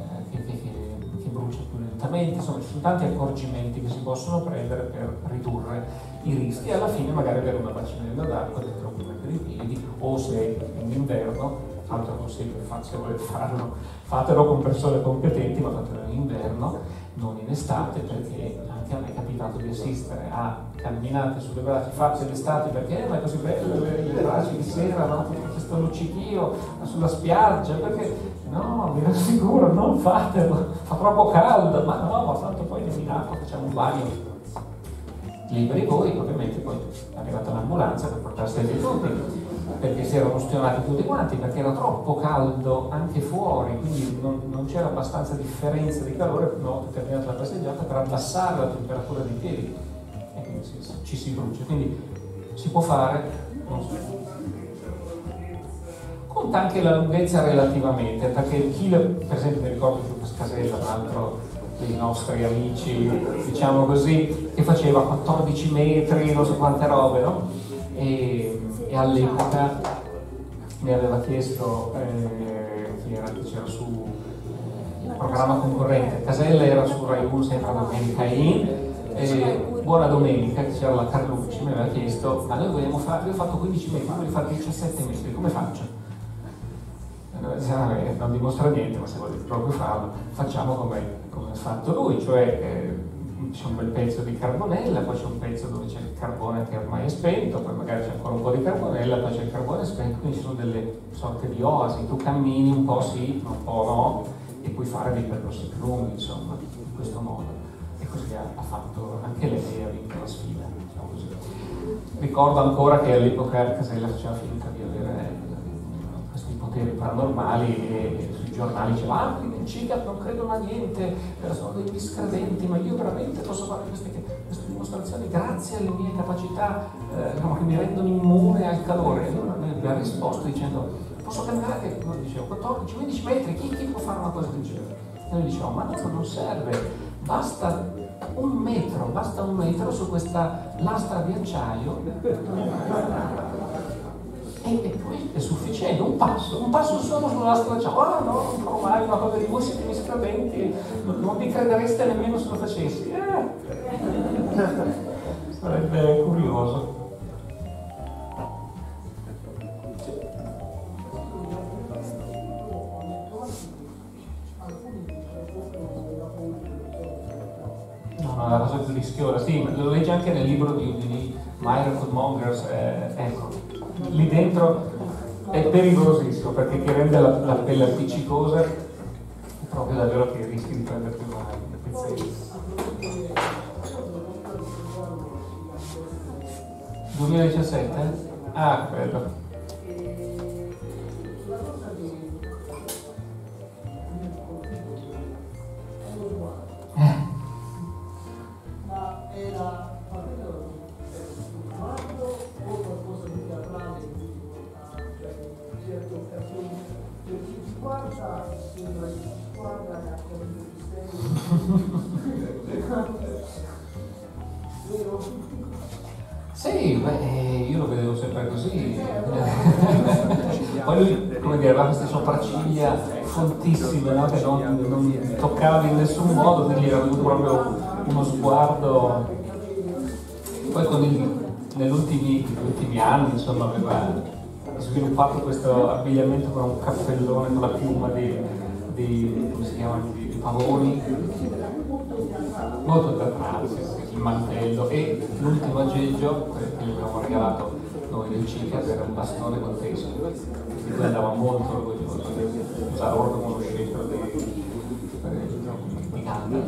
che brucia più lentamente. Insomma, ci sono tanti accorgimenti che si possono prendere per ridurre i rischi e alla fine magari avere una bacinella d'acqua dentro cui mettere i piedi, o se in inverno, altro consiglio, se volete farlo, fatelo con persone competenti, ma fatelo in inverno, non in estate, perché anche a me è capitato di assistere a camminate sulle braccia fatte d'estate, perché ma è così bello le braccia di sera, no? Questo luccichio sulla spiaggia, perché no, vi assicuro, non fatelo, fa troppo caldo, ma no, ma tanto poi in acqua facciamo un bagno. Liberi voi, ovviamente poi è arrivata l'ambulanza per portarsi ai tutti, perché si erano ustionati tutti quanti, perché era troppo caldo anche fuori, quindi non c'era abbastanza differenza di calore una volta terminata la passeggiata per abbassare la temperatura dei piedi e quindi ci si brucia. Quindi si può fare, non so. Conta anche la lunghezza relativamente, perché il chilo, per esempio mi ricordo Giuseppe Scasella, un altro dei nostri amici, diciamo così, che faceva 14 metri, non so quante robe, no? E all'epoca mi aveva chiesto chi c'era su il programma concorrente, Casella era su Rai 1 sempre domenica Buona Domenica, che c'era la Carlucci, mi aveva chiesto: ma noi vogliamo fare, io ho fatto 15 metri, voglio fare 17 metri, come faccio? Non dimostra niente, ma se volete proprio farlo, facciamo come ha fatto lui, cioè c'è un bel pezzo di carbonella, poi c'è un pezzo dove c'è il carbone che ormai è spento, poi magari c'è ancora un po' di carbonella, poi c'è il carbone spento, quindi ci sono delle sorte di oasi, tu cammini un po' sì, un po' no, e puoi fare dei percorsi più lunghi, insomma, in questo modo. E così ha fatto anche lei, ha vinto la sfida, diciamo così. Ricordo ancora che all'epoca Casella faceva finta di avere questi poteri paranormali e sui giornali diceva: in CICAP non credono a niente, sono dei miscredenti, ma io veramente posso fare queste dimostrazioni grazie alle mie capacità che mi rendono immune al calore. E allora lui ha risposto dicendo: posso camminare, dicevo, 14-15 metri, chi può fare una cosa del genere? E noi dicevamo: ma no, non serve, basta un metro su questa lastra di acciaio e poi è sufficiente, un passo solo sulla lastra di acciaio. Ah no, non farò mai una cosa di voi, siete miscredenti, non vi credereste nemmeno se lo facessi. Sarebbe curioso. No, la cosa più rischiosa, sì, lo leggi anche nel libro di Miracle Mongers, ecco, lì dentro è pericolosissimo perché ti rende la pelle appiccicosa, è proprio davvero che rischi di prenderti una pezzeria. 2017? Ah, quello. Sì, io lo vedevo sempre così. Poi lui, come dire, aveva queste sopracciglia fontissime, no? Che non toccava in nessun modo, quindi era venuto proprio uno sguardo. Poi negli ultimi anni, insomma, aveva sviluppato questo abbigliamento con un cappellone con la piuma di come si chiama, di pavoni, molto teatrale, il mantello, e l'ultimo aggeggio che gli abbiamo regalato noi del CICAP era un bastone con teso, di cui andava molto orgoglioso di usarlo come uno scelto di Gandalf.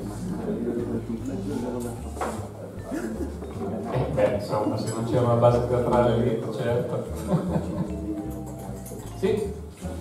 Insomma, se non c'era una base teatrale lì, certo. Sì?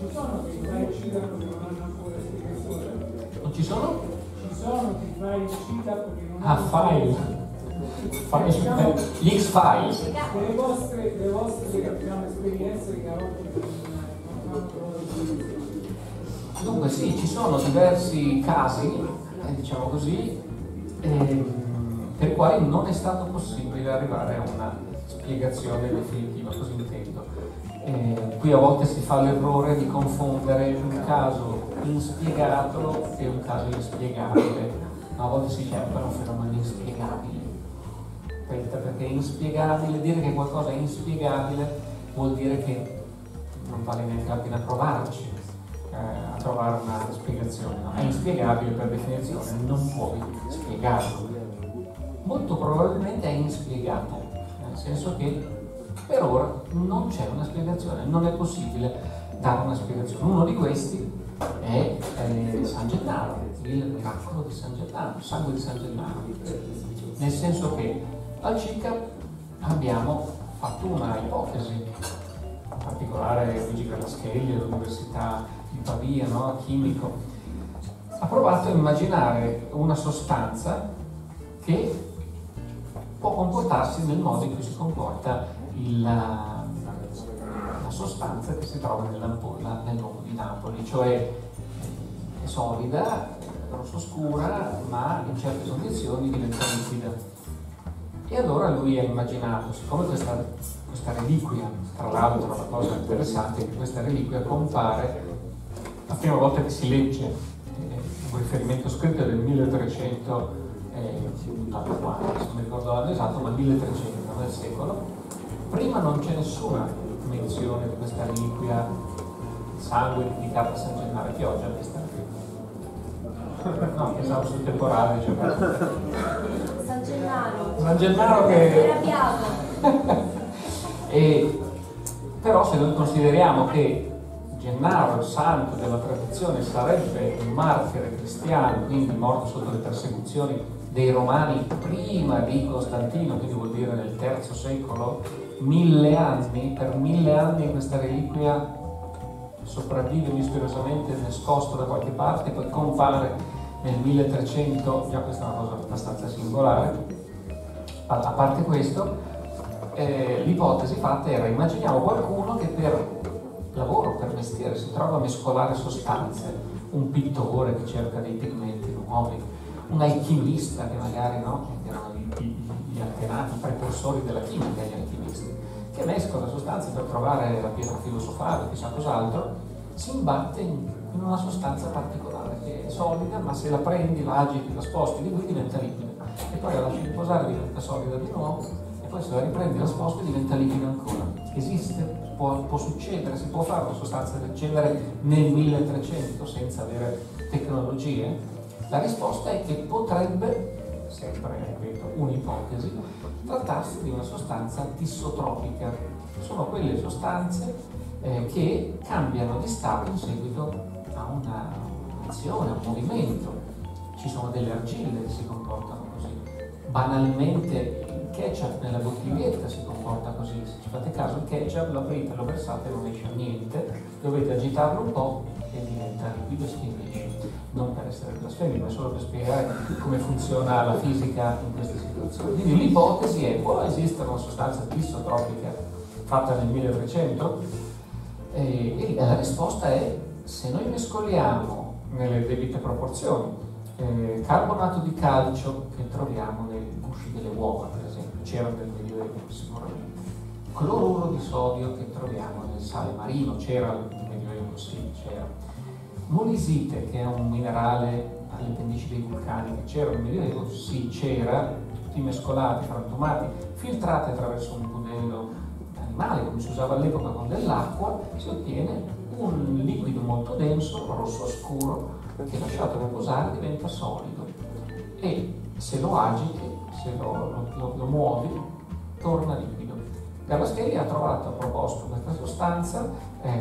Non ci sono? Ci sono che fai uscita perché non Ah, file. Gli X-Files. le vostre diciamo, esperienze che a volte non fanno. Dunque sì, ci sono diversi casi, diciamo così, per i quali non è stato possibile arrivare a una spiegazione definitiva, così intendo. Qui a volte si fa l'errore di confondere un caso inspiegato e un caso inspiegabile. A volte si chiamano fenomeni inspiegabili. Perché inspiegabile, dire che qualcosa è inspiegabile vuol dire che non vale neanche la pena provarci a trovare una spiegazione. No? È inspiegabile per definizione, non puoi spiegarlo. Molto probabilmente è inspiegato, nel senso che per ora non c'è una spiegazione, non è possibile dare una spiegazione. Uno di questi è San Gennaro, il miracolo di San Gennaro, il sangue di San Gennaro, nel senso che al CICAP abbiamo fatto una ipotesi, in particolare Luigi Grallaschelli all'Università di Pavia, no? Chimico, ha provato a immaginare una sostanza che può comportarsi nel modo in cui si comporta la sostanza che si trova nell'ampolla nell'uovo di Napoli, cioè è solida, rosso scura, ma in certe condizioni diventa liquida. E allora lui ha immaginato, siccome questa reliquia, tra l'altro la cosa interessante è che questa reliquia compare, la prima volta che si legge un riferimento scritto è del 1384, non mi ricordo l'anno esatto, ma 1300 nel secolo. Prima non c'è nessuna menzione di questa reliquia, sangue dedicata a San Gennaro. Pioggia questa? No, pensavo sul temporale, cioè. San Gennaro. San Gennaro che... Arrabbiato. Però se noi consideriamo che Gennaro, il santo della tradizione, sarebbe un martire cristiano, quindi morto sotto le persecuzioni dei Romani prima di Costantino, quindi vuol dire nel III secolo, 1000 anni, per 1000 anni questa reliquia sopravvive misteriosamente nascosto da qualche parte, poi compare nel 1300, già questa è una cosa abbastanza singolare. A parte questo, l'ipotesi fatta era: immaginiamo qualcuno che per lavoro, per mestiere, si trova a mescolare sostanze, un pittore che cerca dei pigmenti nuovi, un alchimista che magari, no, erano gli antenati, i precursori della chimica, gli alchimisti, che mescola sostanze per trovare la pietra filosofale, chissà cos'altro, si imbatte in una sostanza particolare che è solida, ma se la prendi, la agiti, la sposti di qui diventa liquida, e poi la lasci riposare, diventa solida di nuovo, e poi se la riprendi, la sposti, diventa liquida ancora. Esiste? Può succedere? Si può fare una sostanza del genere nel 1300 senza avere tecnologie? La risposta è che potrebbe, sempre ripeto, un'ipotesi, trattarsi di una sostanza tissotropica. Sono quelle sostanze che cambiano di stato in seguito a un'azione, a un movimento. Ci sono delle argille che si comportano così. Banalmente il ketchup nella bottiglietta si comporta così. Se ci fate caso, il ketchup lo aprite, lo versate, non esce niente, dovete agitarlo un po' e diventa liquido e si finisce. Non per essere blasfemi, ma solo per spiegare come funziona la fisica in queste situazioni. Quindi l'ipotesi è: può esistere una sostanza tissotropica fatta nel 1300? E la risposta è: se noi mescoliamo nelle debite proporzioni carbonato di calcio che troviamo nei gusci delle uova, per esempio, c'era nel Medioevo sicuramente, cloruro di sodio che troviamo nel sale marino, c'era nel Medioevo, sì, c'era, molisite, che è un minerale alle pendici dei vulcani, che c'era nel Medioevo, sì, c'era, tutti mescolati, frantumati, filtrati attraverso un budello animale, come si usava all'epoca con dell'acqua, si ottiene un liquido molto denso, rosso scuro, che lasciato riposare diventa solido, e se lo agiti, se lo muovi, torna liquido. Gavaschelli ha proposto questa sostanza,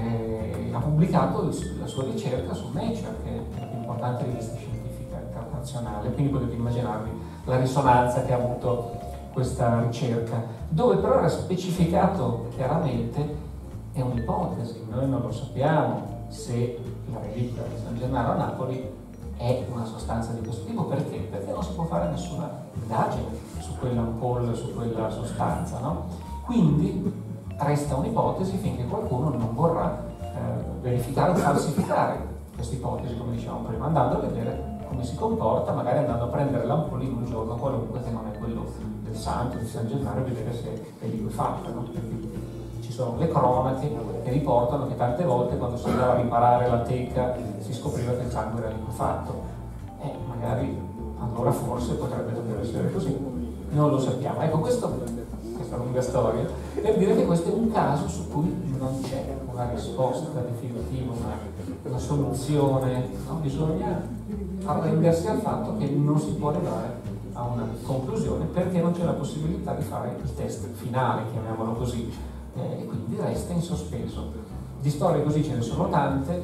ha pubblicato la sua ricerca su Nature, che è la più importante rivista scientifica internazionale, quindi potete immaginarvi la risonanza che ha avuto questa ricerca, dove però era specificato chiaramente, è un'ipotesi, noi non lo sappiamo se la reliquia di San Gennaro a Napoli è una sostanza di questo tipo. Perché? Perché non si può fare nessuna indagine su quell'ampolla, su quella sostanza, no? Quindi resta un'ipotesi finché qualcuno non vorrà verificare o falsificare questa ipotesi, come dicevamo prima, andando a vedere come si comporta, magari andando a prendere l'ampollino un giorno qualunque che non è quello del santo di San Gennaro, e vedere se è liquefatto, no? Ci sono le cronache che riportano che tante volte quando si andava a riparare la teca si scopriva che il sangue era liquefatto. Magari allora forse potrebbe davvero essere così, non lo sappiamo. Ecco, questa lunga storia per dire che questo è un caso su cui non c'è una risposta definitiva, una soluzione, no? Bisogna arrendersi al fatto che non si può arrivare a una conclusione perché non c'è la possibilità di fare il test finale, chiamiamolo così, e quindi resta in sospeso. Di storie così ce ne sono tante,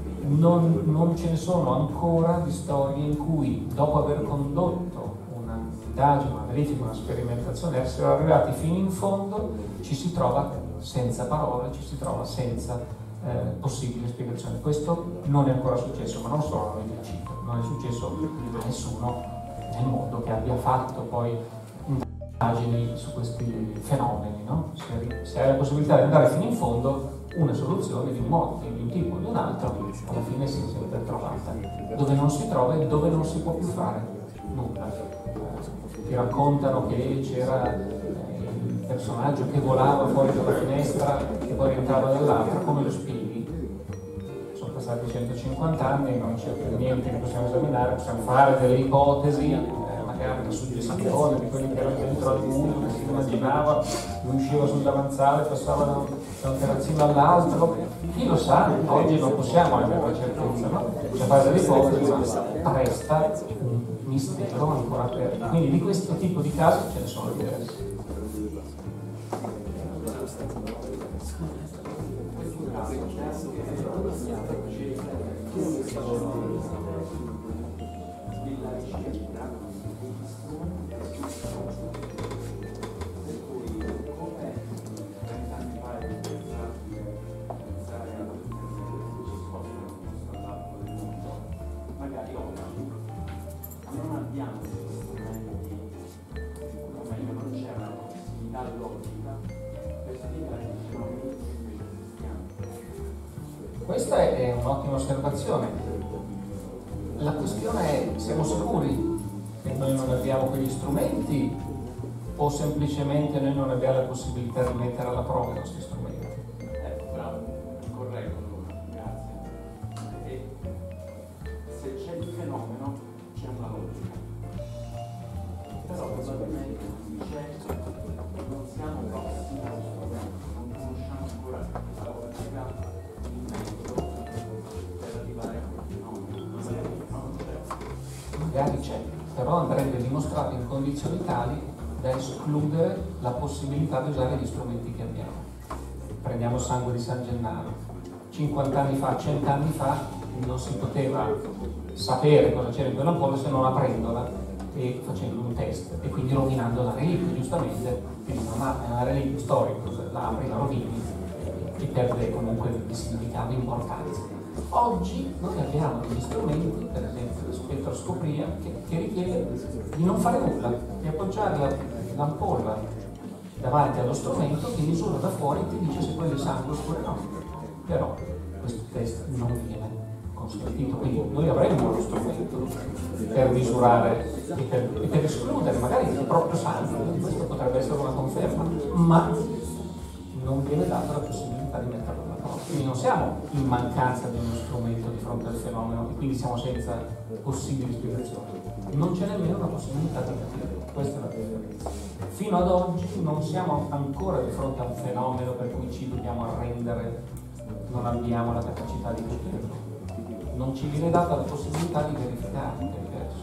non ce ne sono ancora di storie in cui, dopo aver condotto un'indagine, una verifica, una sperimentazione, essere arrivati fino in fondo, ci si trova senza parole, ci si trova senza possibili spiegazioni. Questo non è ancora successo, ma non solo a medicina, non è successo a nessuno nel mondo che abbia fatto poi indagini su questi fenomeni, no? Se hai la possibilità di andare fino in fondo, una soluzione di un modo, di un tipo o di un altro, alla fine si è sempre trovata. Dove non si trova e dove non si può più fare nulla. Ti raccontano che c'era il personaggio che volava fuori dalla finestra e poi rientrava dall'altra. Come lo spieghi? Sono passati 150 anni, non c'è più niente che possiamo esaminare, possiamo fare delle ipotesi, magari una suggestione di quelli che erano dentro al mondo, che si immaginava, lui usciva sul davanzale, passava da un terrazzino all'altro, chi lo sa, oggi non possiamo avere la certezza, no? C'è fare delle ipotesi, ma resta un mistero ancora aperto. Quindi di questo tipo di casi ce ne sono diversi. Questa è un'ottima osservazione. La questione è: siamo sicuri che noi non abbiamo quegli strumenti o semplicemente noi non abbiamo la possibilità di mettere alla prova i nostri strumenti? Bravo, corretto, grazie. E se c'è il fenomeno c'è una logica, però probabilmente non siamo prossimi allo strumento, non conosciamo ancora la logica. Magari c'è, però andrebbe dimostrato in condizioni tali da escludere la possibilità di usare gli strumenti che abbiamo. Prendiamo sangue di San Gennaro. 50 anni fa, 100 anni fa non si poteva sapere cosa c'era in quell'ampolla se non aprendola e facendo un test, e quindi rovinando la reliquia, giustamente. Quindi ma è una reliquia storica, la apri, la rovini e perde comunque di significato importanza. Oggi noi abbiamo degli strumenti, per esempio la spettroscopia, che richiede di non fare nulla, di appoggiare l'ampolla davanti allo strumento che misura da fuori e ti dice se quello è sangue oppure no. Però questo test non viene consentito, quindi noi avremmo lo strumento per misurare e per escludere magari il proprio sangue, questo potrebbe essere una conferma, ma non viene data la possibilità di metterlo alla prova. Quindi non siamo in mancanza di uno strumento di fronte al fenomeno e quindi siamo senza possibili spiegazioni. Non c'è nemmeno una possibilità di capire. Questa è la differenza. Fino ad oggi non siamo ancora di fronte a un fenomeno per cui ci dobbiamo arrendere, non abbiamo la capacità di capirlo. Non ci viene data la possibilità di verificare, che è diverso.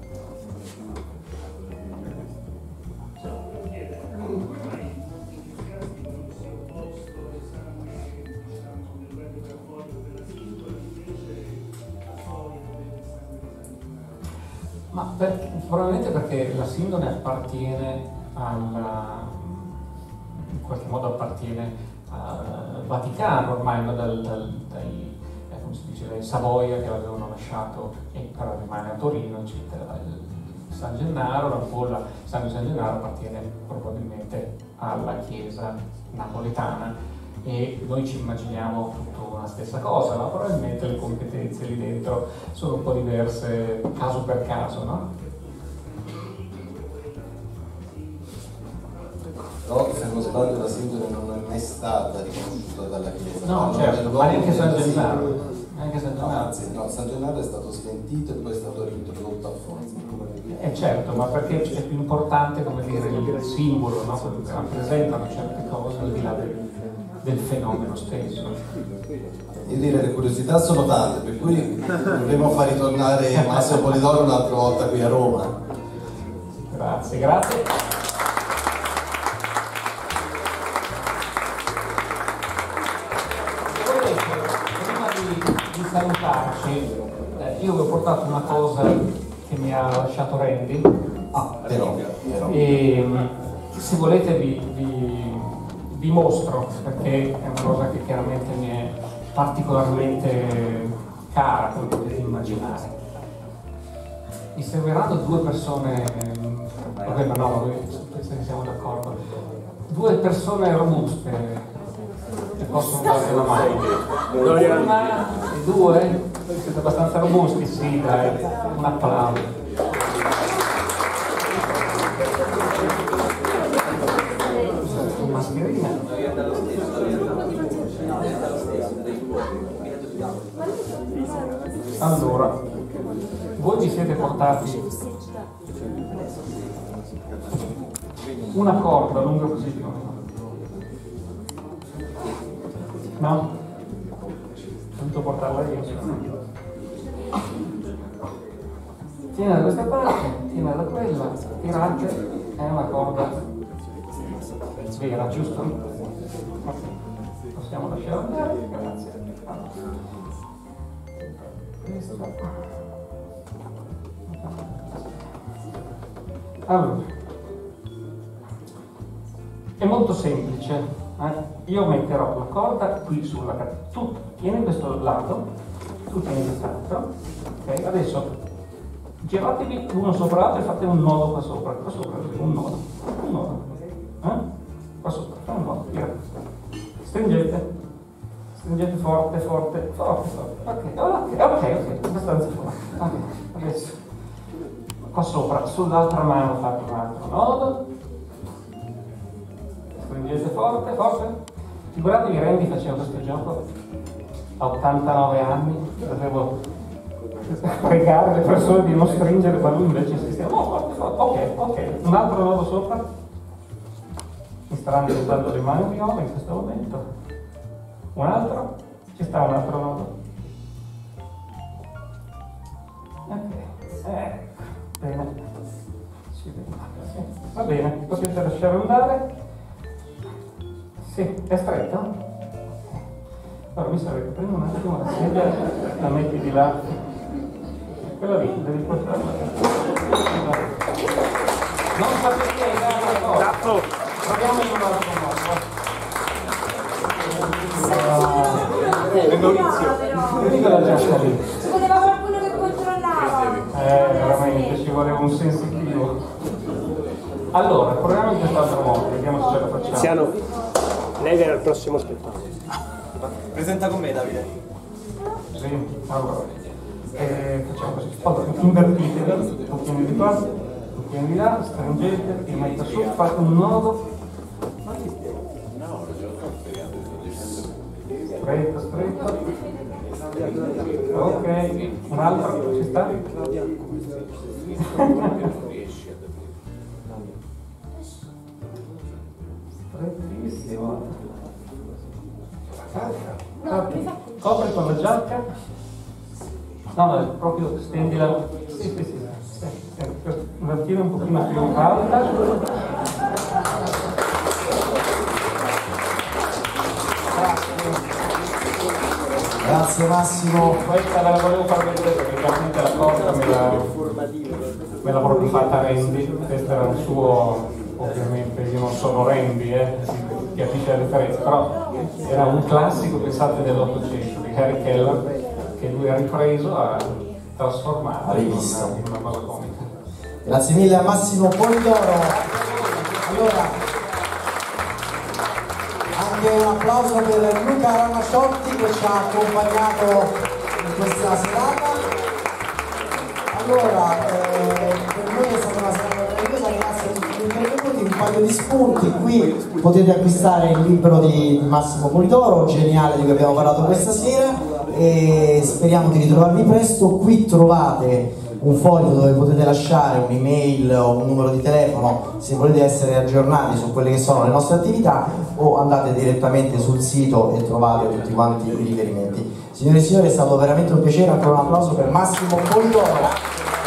Probabilmente perché la sindone appartiene in qualche modo appartiene al Vaticano ormai, no? Come si dice, dai Savoia che l'avevano lasciato e però rimane a Torino, eccetera. San Gennaro, l'ampolla San Gennaro appartiene probabilmente alla chiesa napoletana e noi ci immaginiamo tutta la stessa cosa, ma probabilmente le competenze lì dentro sono un po' diverse caso per caso, no? Però se non sbaglio la sindone non è mai stata riconosciuta dalla Chiesa. No, certo, ma neanche San Gennaro. Anzi, no, San Gennaro è stato smentito e poi è stato reintrodotto a Fonzi. Certo, ma perché è più importante, come dire, il simbolo, no? Che rappresentano certe cose al di là del fenomeno stesso. Io direi le curiosità sono tante, per cui dovremmo far ritornare Massimo Polidoro un'altra volta qui a Roma. Grazie, grazie. Di salutarci, io vi ho portato una cosa che mi ha lasciato Randy. Però. E se volete vi mostro, perché è una cosa che chiaramente mi è particolarmente cara, come potete immaginare. Mi serviranno due persone, vabbè, ma no, penso che siamo d'accordo, due persone robuste che possono dare una mano. Una e due, siete abbastanza robusti, sì, dai, un applauso. mascherina. Allora, voi vi siete portati una corda lunga così più o meno. No? Ho dovuto portarla io. Tiene da questa parte, tiene da quella, tirate, è una corda vera, giusto? Possiamo lasciare andare, grazie. Allora, è molto semplice. Io metterò la corda qui sulla catena. Tu tieni questo lato, tu tieni quest'altro. Ok, adesso giratevi uno sopra l'altro e fate un nodo qua sopra, un nodo, qua sopra, fate un nodo, via. Stringete forte, ok, abbastanza forte, ok, adesso, qua sopra, sull'altra mano fate un altro nodo, stringete forte, figuratevi Randy faceva questo gioco a 89 anni, dovevo pregare le persone di non stringere, ma lui invece sistema, forte, ok, un altro nodo sopra, mi staranno usando le mani viola in questo momento, un altro, ci sta un altro nodo, ok, ecco, bene, va bene, potete lasciare andare, sì, è stretto? Allora mi serve che prendi un attimo la sedia, la metti di là, quella lì, devi portarla. Non sapete la cosa. Proviamo in un altro modo. Vedi la giacca lì. Ci voleva qualcuno che controllava. Veramente, ci voleva un sensitivo. Allora, proviamo in quest'altro modo, vediamo se ce la facciamo. Tiziano, lei viene al prossimo spettacolo. Presenta con me, Davide. Sì, allora. Facciamo così. Allora, invertitevi, tu tieni di qua, tu tieni di là, stringete, ti metti su, fate un nodo. Stretto. Ok, un altro, ci sta? Strettissimo. Copri con la giacca. No, proprio stendila. Sì. Invertire un pochino più alta. Grazie Massimo. Questa ve la volevo far vedere perché chiaramente la corda me l'ha proprio fatta Randy. Questo era un suo, ovviamente io non sono Randy, si capisce la differenza, però era un classico, pensate, dell'Ottocento di Harry Keller, che lui ha ripreso, ha trasformato in una cosa comica. Grazie mille a Massimo Polidoro. Allora, anche un applauso per Luca Ramaciotti che ci ha accompagnato in questa serata. Allora, per noi è stata una serata meravigliosa, grazie a tutti gli intervenuti, un paio di spunti. Qui potete acquistare il libro di Massimo Polidoro, geniale, di cui abbiamo parlato questa sera, e speriamo di ritrovarvi presto. Qui trovate un foglio dove potete lasciare un'email o un numero di telefono se volete essere aggiornati su quelle che sono le nostre attività, o andate direttamente sul sito e trovate tutti quanti i riferimenti. Signore e signori, è stato veramente un piacere, ancora un applauso per Massimo Polidoro.